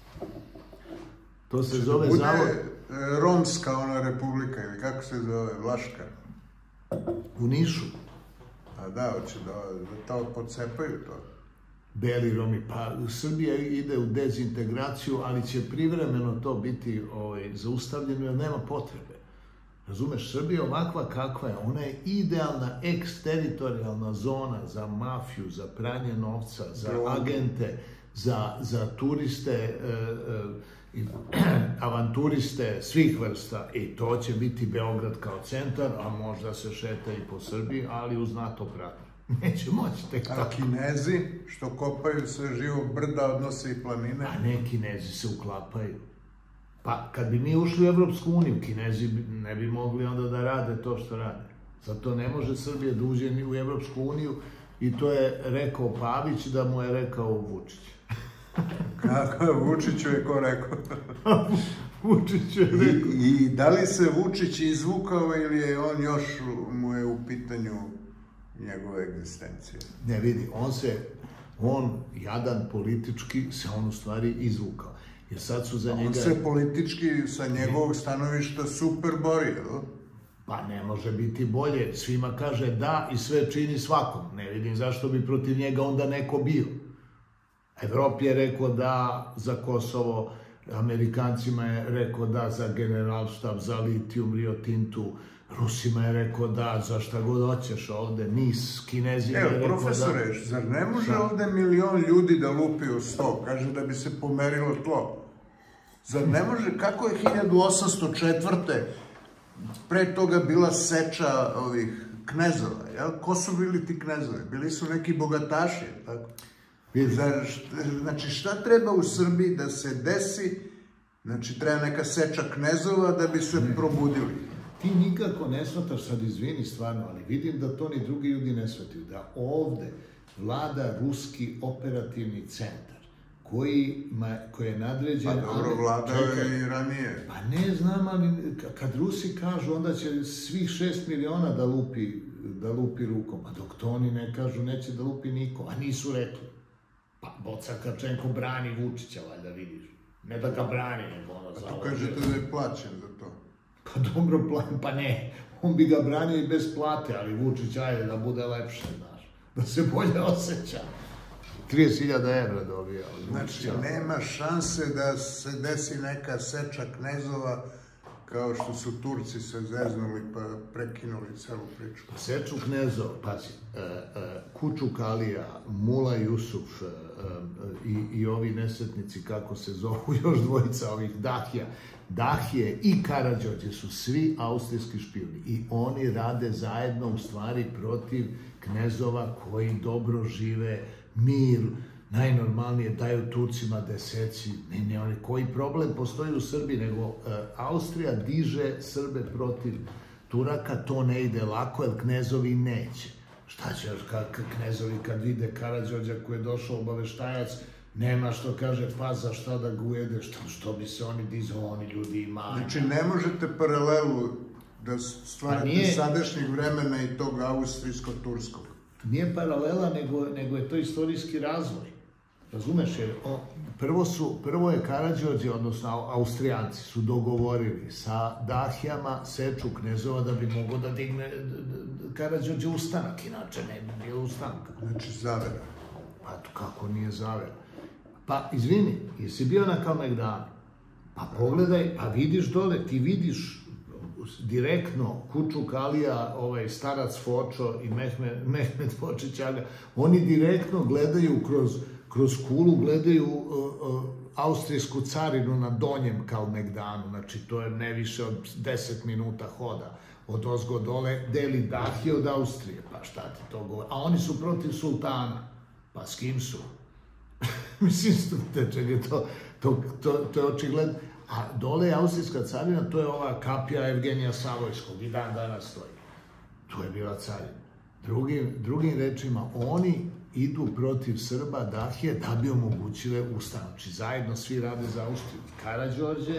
To se zove zavod... Romska ona republika, ili kako se zove, Vlaška. U Nišu. A da, hoće da to podcepaju to. Beli Romi, pa Srbija ide u dezintegraciju, ali će privremeno to biti zaustavljeno jer nema potrebe. Razumeš, Srbija ovakva kakva je, ona je idealna eksteritorijalna zona za mafiju, za pranje novca, za agente, za turiste, avanturiste svih vrsta i to će biti Beograd kao centar, a možda se šeta i po Srbiji, ali uz NATO pratnju. Neće moći tek tako. A Kinezi, što kopaju sve živo brda, odnose i planine? A ne, Kinezi se uklapaju. Pa kad bi mi ušli u Evropsku uniju, Kinezi ne bi mogli onda da rade to što rade. Zato ne može Srbija da uđe ni u Evropsku uniju i to je rekao Pavić da mu je rekao Vučić. Kako je Vučiću je ko rekao? Vučić je rekao. I da li se Vučić izvukao ili je on još mu je u pitanju njegove egzistencije? Ne vidi, on jadan politički se on u stvari izvukao. Jer sad su za njega... On se politički sa njegovog stanovišta super bori, jel? Pa ne može biti bolje. Svima kaže da i sve čini svakom. Ne vidim zašto bi protiv njega onda neko bio. Evropi je rekao da za Kosovo, Amerikancima je rekao da za generalštab, za litijum, Rio Tintu, Rusima je rekao da za šta god hoćeš ovde, NIS, Kinezima je rekao da... Evo, profesore, zar ne može ovde milion ljudi da lupi u sto? Kaže da bi se pomerilo tlo. Zar ne može, kako je 1804. pre toga bila seča ovih knezova, jel? Ko su bili ti knezovi? Bili su neki bogataši, tako? Znači, šta treba u Srbiji da se desi? Znači, treba neka seča knezova da bi se probudili. Ti nikako ne shvataš, sad izvini stvarno, ali vidim da to ni drugi ljudi ne shvataju, da ovde vlada ruski operativni centar, koji je nadređen... Pa dobro, vladao je i ranije. Pa ne znam, ali kad Rusi kažu, onda će svih 6 miliona da lupi rukom, a dok to oni ne kažu, neće da lupi niko, a nisu rekli. Pa Boca Kačenko brani Vučića, valjda vidiš. Ne da ga brani, nego ono za ovo. A to kažete da je plaćen za to. Pa dobro, pa ne. On bi ga branio i bez plate, ali Vučić, ajde, da bude lepše, znaš. Da se bolje osjeća. 30.000 evra dobija. Znači, nema šanse da se desi neka seča knezova kao što su Turci se zeznuli pa prekinuli celu priču. Pa seču knezova, pazi, Kučuk Alija, Mula Jusuf i ovi nesretnici, kako se zovu, još dvojica ovih Dahije i Karađorđe su svi austrijski špijuni i oni rade zajedno u stvari protiv knezova koji dobro žive, mir, najnormalnije daju Turcima deseci, koji problem postoji u Srbiji, nego Austrija diže Srbe protiv Turaka, to ne ide lako, jer knezovi neće. Šta će još knezovi kad vide Karađorđa koji je došao obaveštajac, nema što kaže, pa za šta da ga ujede, što bi se oni dizao, oni ljudi imaju. Znači ne možete paralelu da stvarate sadašnjeg vremena i tog austrijsko-turskog. Nije paralela, nego je to istorijski razvoj. Razumeš, jer prvo je Karađorđe, odnosno Austrijanci, su dogovorili sa Dahijama seču knezova da bi mogo da digne Karađorđe ustanak, inače ne bi bilo ustanka. Znači zavera. Pa kako nije zavera? Pa izvini, jesi bio na Kalemegdanu? Pa pogledaj, pa vidiš dole, ti vidiš direktno Kučuk Alija, starac Fočo i Mehmet Fočić Aga, oni direktno gledaju kroz kulu, gledaju austrijsku carinu na Donjem Kalmegdanu, znači to je ne više od 10 minuta hoda. Od ozgo dole deli Dahije od Austrije, pa šta ti to govori? A oni su protiv sultana, pa s kim su? Mislim, to je očigledno. A dole je austrijska carina, to je ova kapija Evgenija Savojskog, i dan danas stoji. To je bila carina. Drugim rečima, oni idu protiv Srba, Dahije, da bi omogućile ustanak. Znači, zajedno svi rade za Austriju. Karađorđe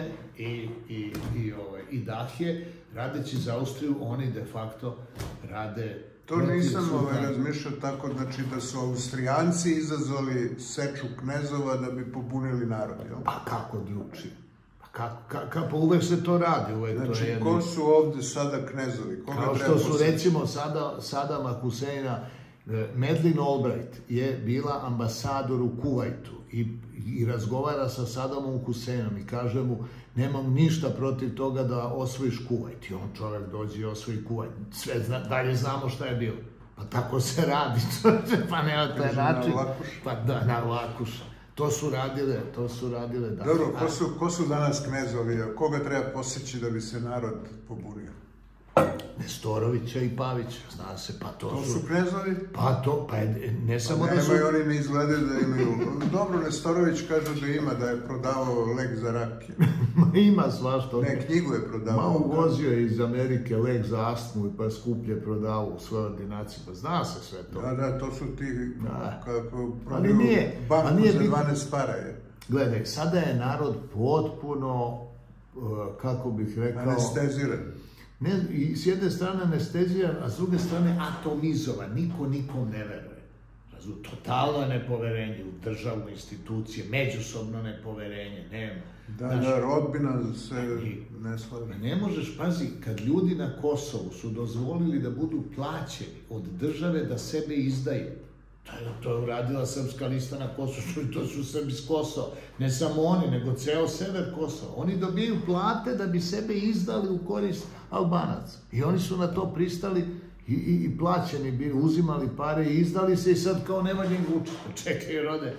i Dahije, radeći za Austriju, oni de facto rade... To nisam razmišljao tako, znači da su Austrijanci izazvali seču knezova da bi pobunili narod, jel? Pa kako drugčije? Pa uvek se to radi. Znači, ko su ovde sada knezovi? Kao što su, recimo, Sadama Huseina, Madeleine Albright je bila ambasador u Kuvajtu i razgovara sa Sadamom Huseinom i kaže mu, nemam ništa protiv toga da osvojiš Kuvajt. I on čovjek dođe i osvoji Kuvajt. Sve dalje znamo šta je bilo. Pa tako se radi. Pa nema taj način. Pa da, na lakuša. To su radile. Dobro, ko su danas knezovi? Koga treba poseći da bi se narod pobunio? Nestorovića i Pavića, zna se, pa to su knezovi? Pa ne samo da su... Nemaju, oni ne izgledaju da imaju... Dobro, Nestorović kaže da ima, da je prodavao lek za rakije. Ima svašta. Ne, knjigu je prodavao. Uvozio je iz Amerike lek za astmu i pa skuplje prodavao u svojoj ordinaciji, pa zna se sve to. Da, to su ti kako prodaju banku za 12 para je. Gledaj, sada je narod potpuno, kako bih rekao... Anesteziran. I s jedne strane anesteziran, a s druge strane atomizovan. Niko nikom ne veruje. Totalno je nepoverenje u državne institucije, međusobno nepoverenje, nema. Da, rodbina se ne slavi. Ne možeš, pazi, kad ljudi na Kosovu su dozvolili da budu plaćeni od države da sebe izdaju, to je uradila Srpska lista na Kosovu, to su Srbi s Kosova. Ne samo oni, nego ceo sever Kosova. Oni dobiju plate da bi sebe izdali u korist Albanaca. I oni su na to pristali i plaćeni bili, uzimali pare i izdali se i sad kao Nemanjin Vučić. Čekaj, rode.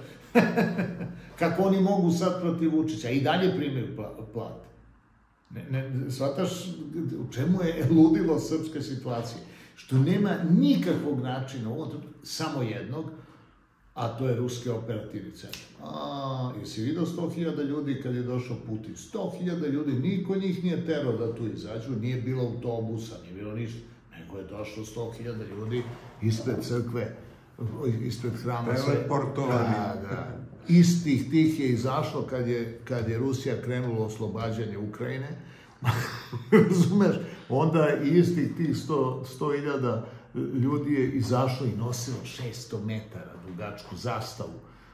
Kako oni mogu sad protiv Vučića? I dalje primaju plate. Shvataš u čemu je ludilo srpske situacije? Što nema nikakvog načina, samo jednog, a to je Ruski operativni centar. Jesi vidio 100.000 ljudi kad je došao Putin? 100.000 ljudi, niko njih nije terao da tu izađu, nije bilo autobusa, nije bilo ništa, nego je došlo 100.000 ljudi ispred crkve, ispred hrama. Teleportovani. Istih tih je izašlo kad je Rusija krenula oslobađanje Ukrajine. Razumeš? Onda istih tih 100.000 ljudi je izašlo i nosilo 600 metara dugačku zastavu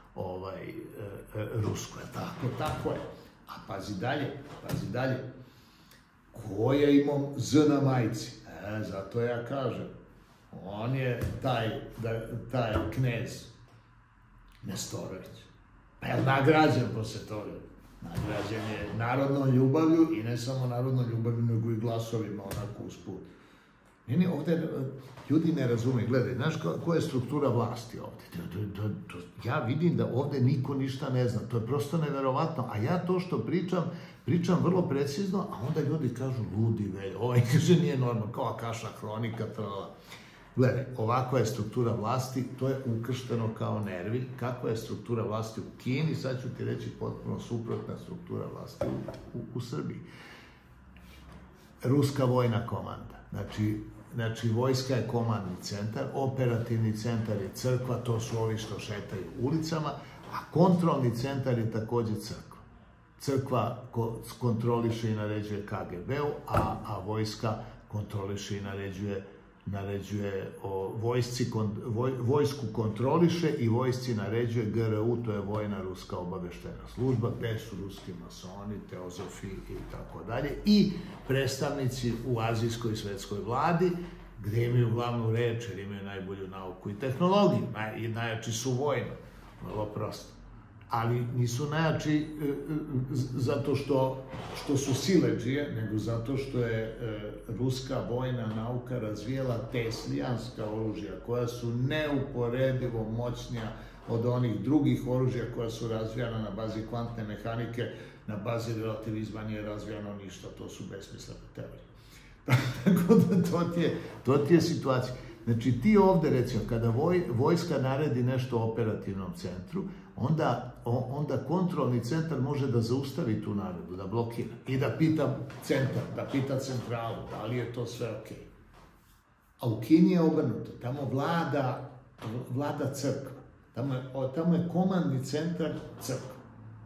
rusku. Tako je. A pazi dalje. Ko je imao Z na majici? Zato ja kažem. On je taj knez Nestorović. Pa je nagrađen posle toga. Nagrađen je narodnom ljubavlju i ne samo narodnom ljubavlju, nego i glasovima onako usput. Ovde ljudi ne razume, gledaj, znaš koja je struktura vlasti ovde? Ja vidim da ovde niko ništa ne zna, to je prosto neverovatno, a ja to što pričam vrlo precizno, a onda ljudi kažu ludi, ovaj kaže nije normalno, kao Akaša hronika, Gledaj, ovakva je struktura vlasti, to je ukršteno kao nervi. Kakva je struktura vlasti u Kini, sad ću ti reći potpuno suprotna struktura vlasti u Srbiji. Ruska vojna komanda, znači vojska je komandni centar, operativni centar je crkva, to su ovi što šetaju ulicama, a kontrolni centar je takođe crkva. Crkva kontroliše i naređuje KGB-u, a vojska kontroliše i naređuje vojsku kontroliše i vojsci naređuje GRU, to je vojna ruska obaveštena služba, gde su ruski masoni, teozofi i tako dalje, i predstavnici u azijskoj i svetskoj vladi, gde imaju glavnu reč, jer imaju najbolju nauku i tehnologiju, i najjači su vojno, vrlo prosto. ali nisu najjači zato što su siledžije, nego zato što je ruska vojna nauka razvijela teslijanska oružja, koja su neuporedivo moćnija od onih drugih oružja koja su razvijana na bazi kvantne mehanike, na bazi relativizma nije razvijano ništa, to su besmislene teorije. Tako da to ti je situacija. Znači ti ovde, recimo, kada vojska naredi nešto operativnom centru, onda kontrolni centar može da zaustavi tu naredu, da blokira i da pita centar, da pita centralu, da li je to sve okej. A u Kini je obrnuto, tamo vlada crkva, tamo je komandni centar crkva,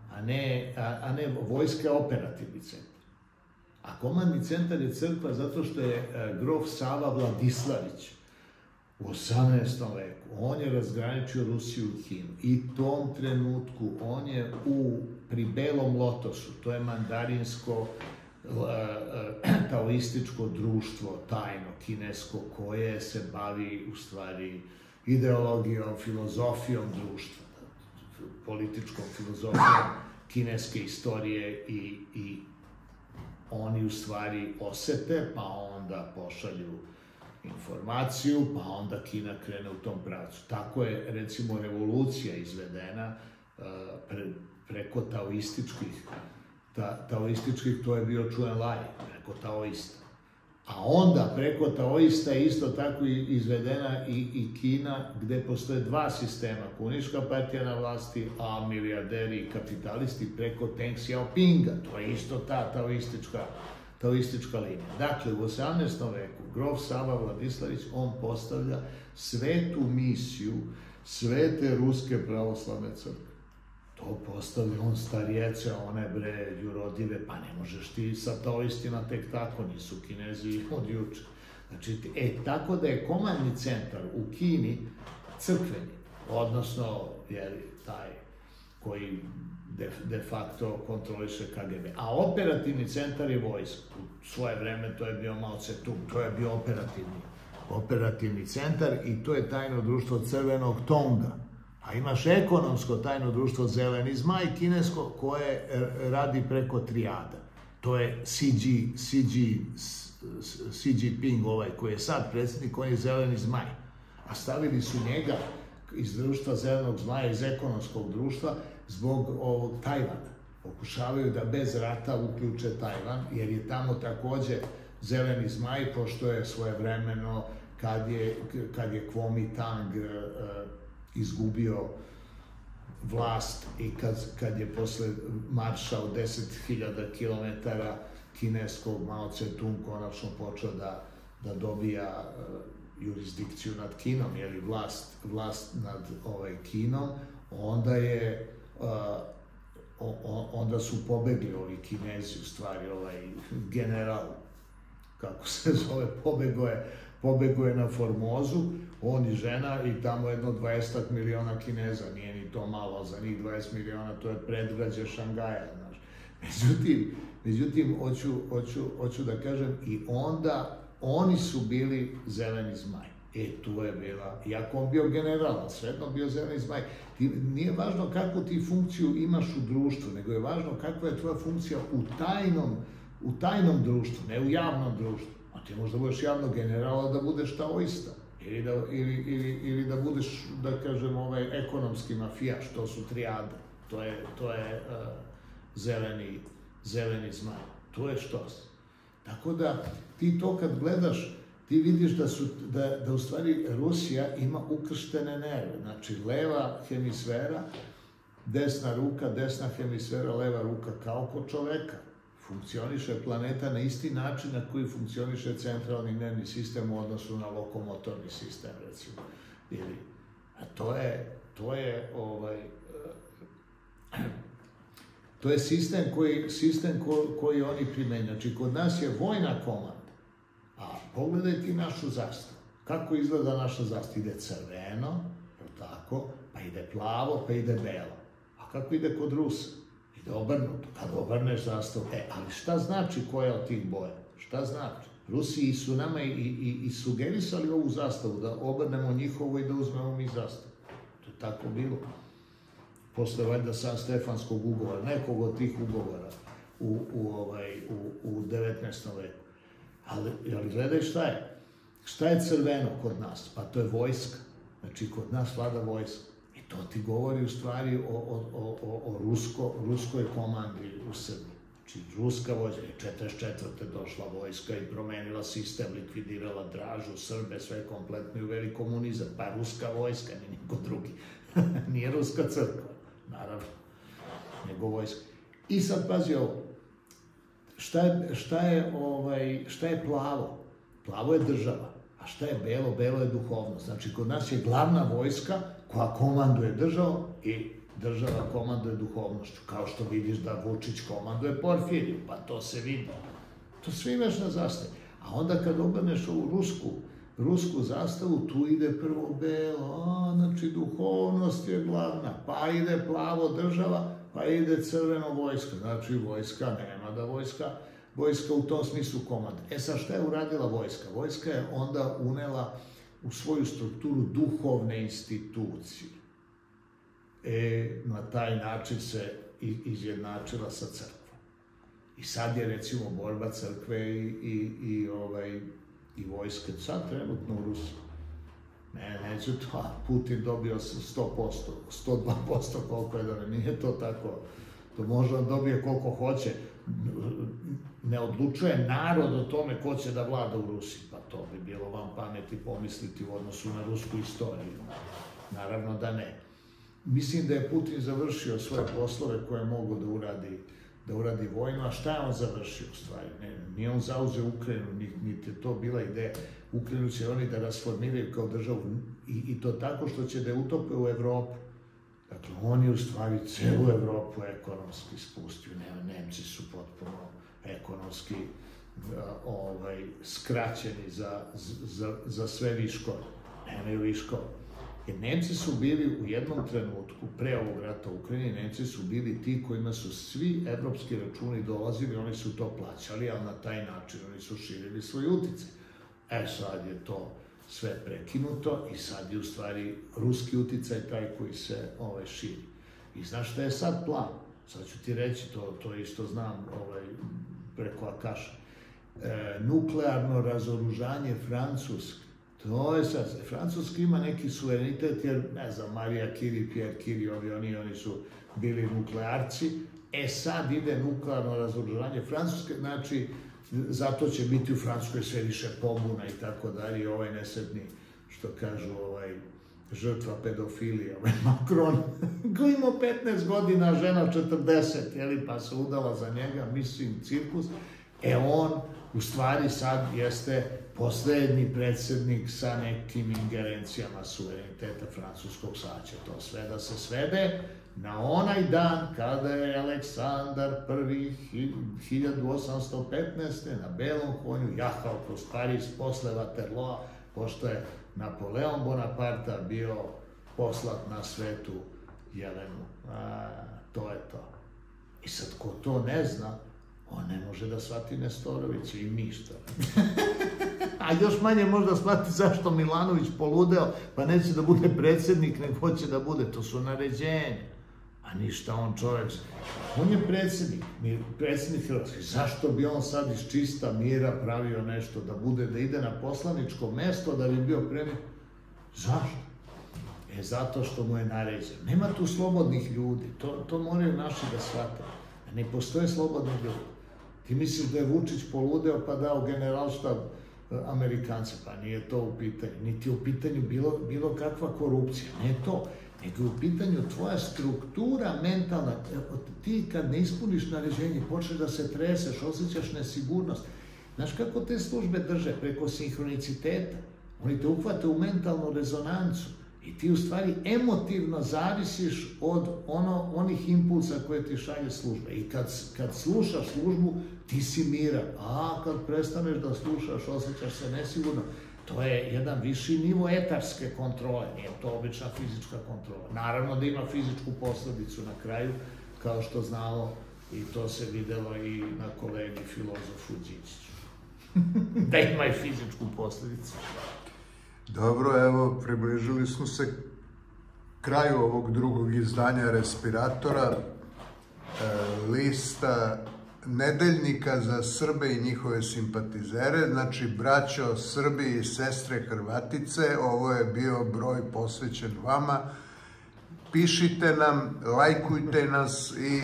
a ne vojska operativni centar. A komandni centar je crkva zato što je grof Sava Vladislavić u 18. veku, on je razgraničio Rusiju i Kinu i tom trenutku on je pri Belom lotosu, to je mandarinsko taoističko društvo, tajno, kinesko, koje se bavi u stvari ideologijom, filozofijom društva, političkom filozofijom kineske istorije i oni u stvari osete, pa onda pošalju informaciju, pa onda Kina krene u tom pravcu. Tako je, recimo, revolucija izvedena preko taoističkih, to je bio Čuen Laj, preko taoista. A onda preko taoista je isto tako izvedena i Kina, gde postoje dva sistema, komunistička partija na vlasti, a milijarderi i kapitalisti preko Deng Xiaopinga, to je isto ta taoistička linija. Dakle, u 18. veku, grof Sava Vladislavić, on postavlja svetu misiju Svete Ruske pravoslavne crkve. To postavlja on starijece, one bre, jurodive, pa ne možeš ti sa taoistima tek tako, nisu Kinezi od juče. Znači, tako da je komandni centar u Kini crkveni, odnosno, taj koji de facto kontroliše KGB. A operativni centar je vojska. U svoje vreme to je bio Mao Tse-tung, to je bio operativni centar i to je tajno društvo Crvenog Tonga. A imaš ekonomsko tajno društvo Zeleni zmaj, kinesko, koje radi preko trijada. To je Xi Jinping, ovaj koji je sad predsjednik, on je Zeleni zmaj. A stavili su njega iz društva Zelenog zmaja, iz ekonomskog društva, zbog ovog Tajvana. Pokušavaju da bez rata uključe Tajvan, jer je tamo takođe Zeleni zmaj, pošto je svojevremeno, kad je Kuomintang izgubio vlast i kad je posle marša od 10.000 kilometara kineskog Mao Tse-tung konačno počeo da dobija jurisdikciju nad Kinom, jer vlast nad Kinom, onda su pobegli ovi Kinezi, u stvari general, kako se zove, pobegao je na Formozu, on i žena i tamo jedno 20 miliona Kineza, nije ni to malo, za njih 20 miliona, to je predgrađe Šangaja, znaš. Međutim, hoću da kažem, i onda oni su bili Zeleni zmaj. Tu je bila, iako on bio general, svejedno bio Zeleni zmaj. Nije važno kakvu ti funkciju imaš u društvu, nego je važno kakva je tvoja funkcija u tajnom društvu, ne u javnom društvu. A ti možda budeš javno generala da budeš taoista, ili da budeš, da kažem, ekonomski mafijaš, to su trijade, to je zeleni zmaj, to je štos. Tako da ti to kad gledaš, ti vidiš da u stvari Rusija ima ukrštene nerve, znači leva hemisfera, desna ruka, desna hemisfera, leva ruka, kao kod čoveka. Funkcioniše planeta na isti način na koji funkcioniše centralni nervni sistem u odnosu na lokomotorni sistem, recimo. A to je sistem koji oni primenjuju. Znači, kod nas je vojna komanda, a pogledaj ti našu zastavu. Kako izgleda naša zastava? Ide crveno, tako, pa ide plavo, pa ide belo. A kako ide kod Rusa? Ide obrnuto, kad obrneš zastavu. Ali šta znači koja od tih boja? Šta znači? Rusi su nama i sugerisali ovu zastavu, da obrnemo njihovo i da uzmemo mi zastavu. To je tako bilo. posle valjda San Stefanskog ugovora, nekog od tih ugovora u 19. veku. Ali gledaj šta je. Šta je crveno kod nas? Pa to je vojska. Znači, kod nas vlada vojska. I to ti govori u stvari o ruskoj komandi u Srbiji. Znači, ruska vojska, 44. došla vojska i promenila sistem, likvidirala Dražu, Srbe, sve kompletno i uveli komunizam. Pa ruska vojska, ni niko drugi. Nije ruska crkva, naravno, nego vojska. I sad pazi ovo, šta je plavo? Plavo je država. A šta je belo? Belo je duhovnost. Znači, kod nas je glavna vojska koja komanduje državom i država komanduje duhovnošću. Kao što vidiš da Vučić komanduje Porfiriju, pa to se vidi. To sve imaš na zastavi. A onda kad obrneš ovu rusku zastavu, tu ide prvo belo, znači duhovnost je glavna, pa ide plavo država, pa ide crveno vojska. Znači, vojska nema da vojska u tom smislu komanda. E sad, šta je uradila vojska? Vojska je onda unela u svoju strukturu duhovne institucije. Na taj način se izjednačila sa crkvom. I sad je, recimo, borba crkve i vojske. Sad trenutno u Rusiji. Neću to, Putin dobio 100%, 102%, koliko je da nije to tako. To može on dobije koliko hoće. Ne odlučuje narod o tome ko će da vlada u Rusiji. Pa to bi bilo vam pameti pomisliti u odnosu na rusku istoriju. Naravno da ne. Mislim da je Putin završio svoje poslove koje mogu da uradi vojno, a šta je on završio u stvari? Nije on zauzeo Ukrajinu, niti je to bila ideja. Ukrajinu će oni da rasformiraju kao državu i to tako što će da je utope u Evropu. Dakle, on je u stvari celu Evropu ekonomski spustio. Nemci su potpuno ekonomski skraćeni za sve viškove. Nemaju viškove. Jer Nemci su bili u jednom trenutku, pre ovog rata u Ukrajini, Nemci su bili ti kojima su svi evropski računi dolazili, oni su to plaćali, ali na taj način oni su širili svoj uticaj. Sad je to sve prekinuto i sad je u stvari ruski uticaj taj koji se širi. I znaš šta je sad plan? Sad ću ti reći, to isto znam preko Akaša. Nuklearno razoružanje Francuske. To je sad, Francuska ima neki suverenitet, jer, ne znam, Marija Curie, Pierre Curie, oni su bili nuklearci. Sad ide nuklearno razoružanje Francuske, znači, zato će biti u Francuskoj sve više pobuna i tako dalje, ovaj nesretni, što kažu, žrtva pedofilije, Macron, koji ima 15 godina, žena 40, pa se udala za njega, mislim, cirkus. On, u stvari, sad jeste poslednji predsjednik sa nekim ingerencijama suvereniteta francuskog. Sad će to sve da se svede na onaj dan kada je Aleksandar I 1815. na belom konju jahao kroz Pariz posle Waterloa, pošto je Napoleon Bonaparte bio poslat na Svetu Jelenu. To je to. I sad, ko to ne zna, on ne može da shvati Nestorovića i ništa. A još manje može da shvati zašto Milanović poludeo, pa neće da bude predsjednik, nego hoće da bude. To su naređenje. A ništa, on čovjek, on je predsjednik Hrvatske. Zašto bi on sad iz čista mira pravio nešto da ide na poslaničko mesto, da bi bio premijer? Zašto? Zato što mu je naređeno. Nema tu slobodnih ljudi, to moraju naši da shvate. Ne postoje slobodni ljudi. Ti misliš da je Vučić poludeo pa dao generalštab Amerikanca, pa nije to u pitanju. Niti je u pitanju bilo kakva korupcija, ne to. Nego je u pitanju tvoja struktura mentalna. Ti kad ne ispuniš naređenje, počneš da se treseš, osjećaš nesigurnost. Znaš kako te službe drže? Preko sinhroniciteta. Oni te uhvate u mentalnu rezonancu. I ti u stvari emotivno zavisiš od onih impulsa koje ti šalje služba. I kad slušaš službu, ti si miran. A kad prestaneš da slušaš, osjećaš se nesigurno. To je jedan viši nivo etarske kontrole, nije to obična fizička kontrola. Naravno da ima fizičku posledicu na kraju, kao što znamo, i to se videlo i na kolegi filozofu Đičiću. Da ima i fizičku posledicu. Dobro, evo, približili smo se kraju ovog drugog izdanja Respiratora, lista nedeljnika za Srbe i njihove simpatizere, znači braćo Srbi i sestre Hrvatice, ovo je bio broj posvećen vama. Pišite nam, lajkujte nas i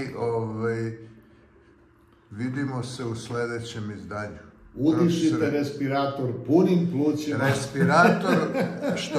vidimo se u sledećem izdanju. Udišite respirator punim plućima. Respirator, što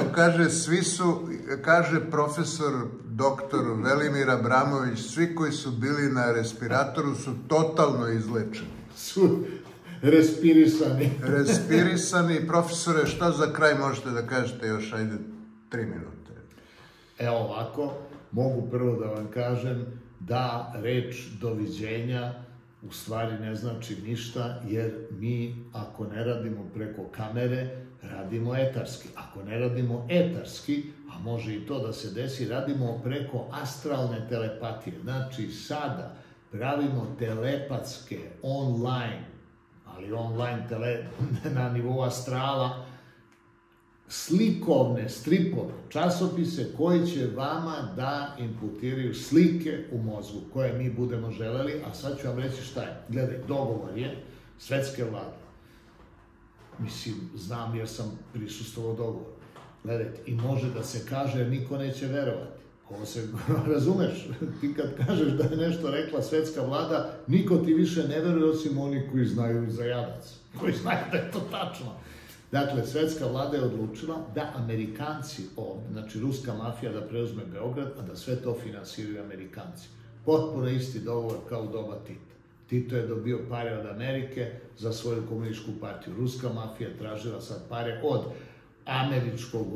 kaže profesor doktor Velimir Abramović, svi koji su bili na respiratoru su totalno izlečeni. Su respirisani. Respirisani. Profesore, šta za kraj možete da kažete još, ajde, 3 minute? Evo ovako, mogu prvo da vam kažem da reč doviđenja u stvari ne znači ništa, jer mi ako ne radimo preko kamere, radimo etarski. Ako ne radimo etarski, a može i to da se desi, radimo preko astralne telepatije. Znači sada pravimo telepatske online, ali online na nivou astrala, slikovne, stripove, časopise koji će vama da imputiraju slike u mozgu koje mi budemo želeli, a sad ću vam reći šta je. Gledaj, dogovor je svetske vlade. Mislim, znam jer sam prisustvovao dogovor. Gledajte, i može da se kaže jer niko neće verovati. Ovo se, razumeš, ti kad kažeš da je nešto rekla svetska vlada, niko ti više ne veruje osim oni koji znaju za jadac, koji znaju da je to tačno. Dakle, svetska vlada je odlučila da Amerikanci ovdje, znači ruska mafija da preuzme Beograd, a da sve to finansiraju Amerikanci. Potpuno isti dogovor kao u doba Tita. Tito je dobio pare od Amerike za svoju komunističku partiju. Ruska mafija tražila sad pare od američkog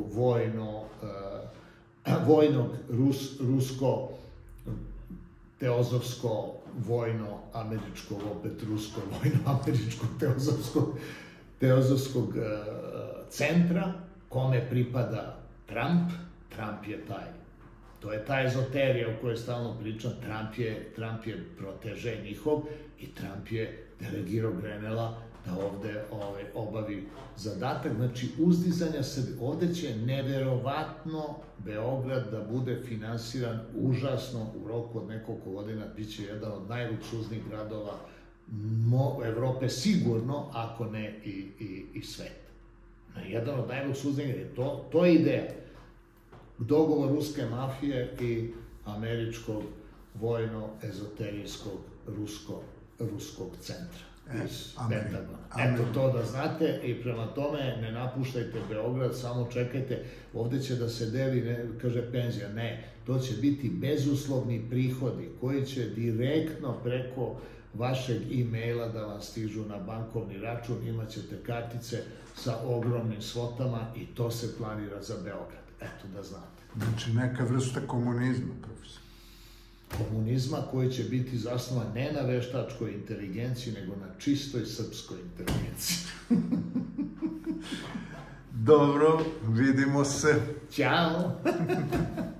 vojnog rusko-teozovsko vojno-američkog, opet rusko-vojno-američkog teozovskog centra, kome pripada Trump. Trump je to je ta ezoterija o kojoj stalno pričam. Trump je proteže njihov i Trump je delegirao Grenela da ovde obavi zadatak. Znači, uzdizanja Srbije. Ovde će neverovatno Beograd da bude finansiran užasno u roku od nekoliko godina. Biće jedan od najluksuznijih gradova Evrope sigurno, ako ne i sveta. Jedan od najluksuznijih, to je ideja. Dogovor ruske mafije i američkog vojno-ezoterijskog ruskog centra iz Pentagona. Eto to da znate i prema tome ne napuštajte Beograd, samo čekajte, ovde će da se deli, kaže penzija, ne, to će biti bezuslovni prihodi koji će direktno preko vašeg e-maila da vam stižu na bankovni račun, imat ćete kartice sa ogromnim svotama i to se planira za Beograd. Eto da znate. Znači neka vrsta komunizma, profesor. Komunizma koji će biti zasnovan ne na veštačkoj inteligenciji, nego na čistoj srpskoj inteligenciji. Dobro, vidimo se. Ćao!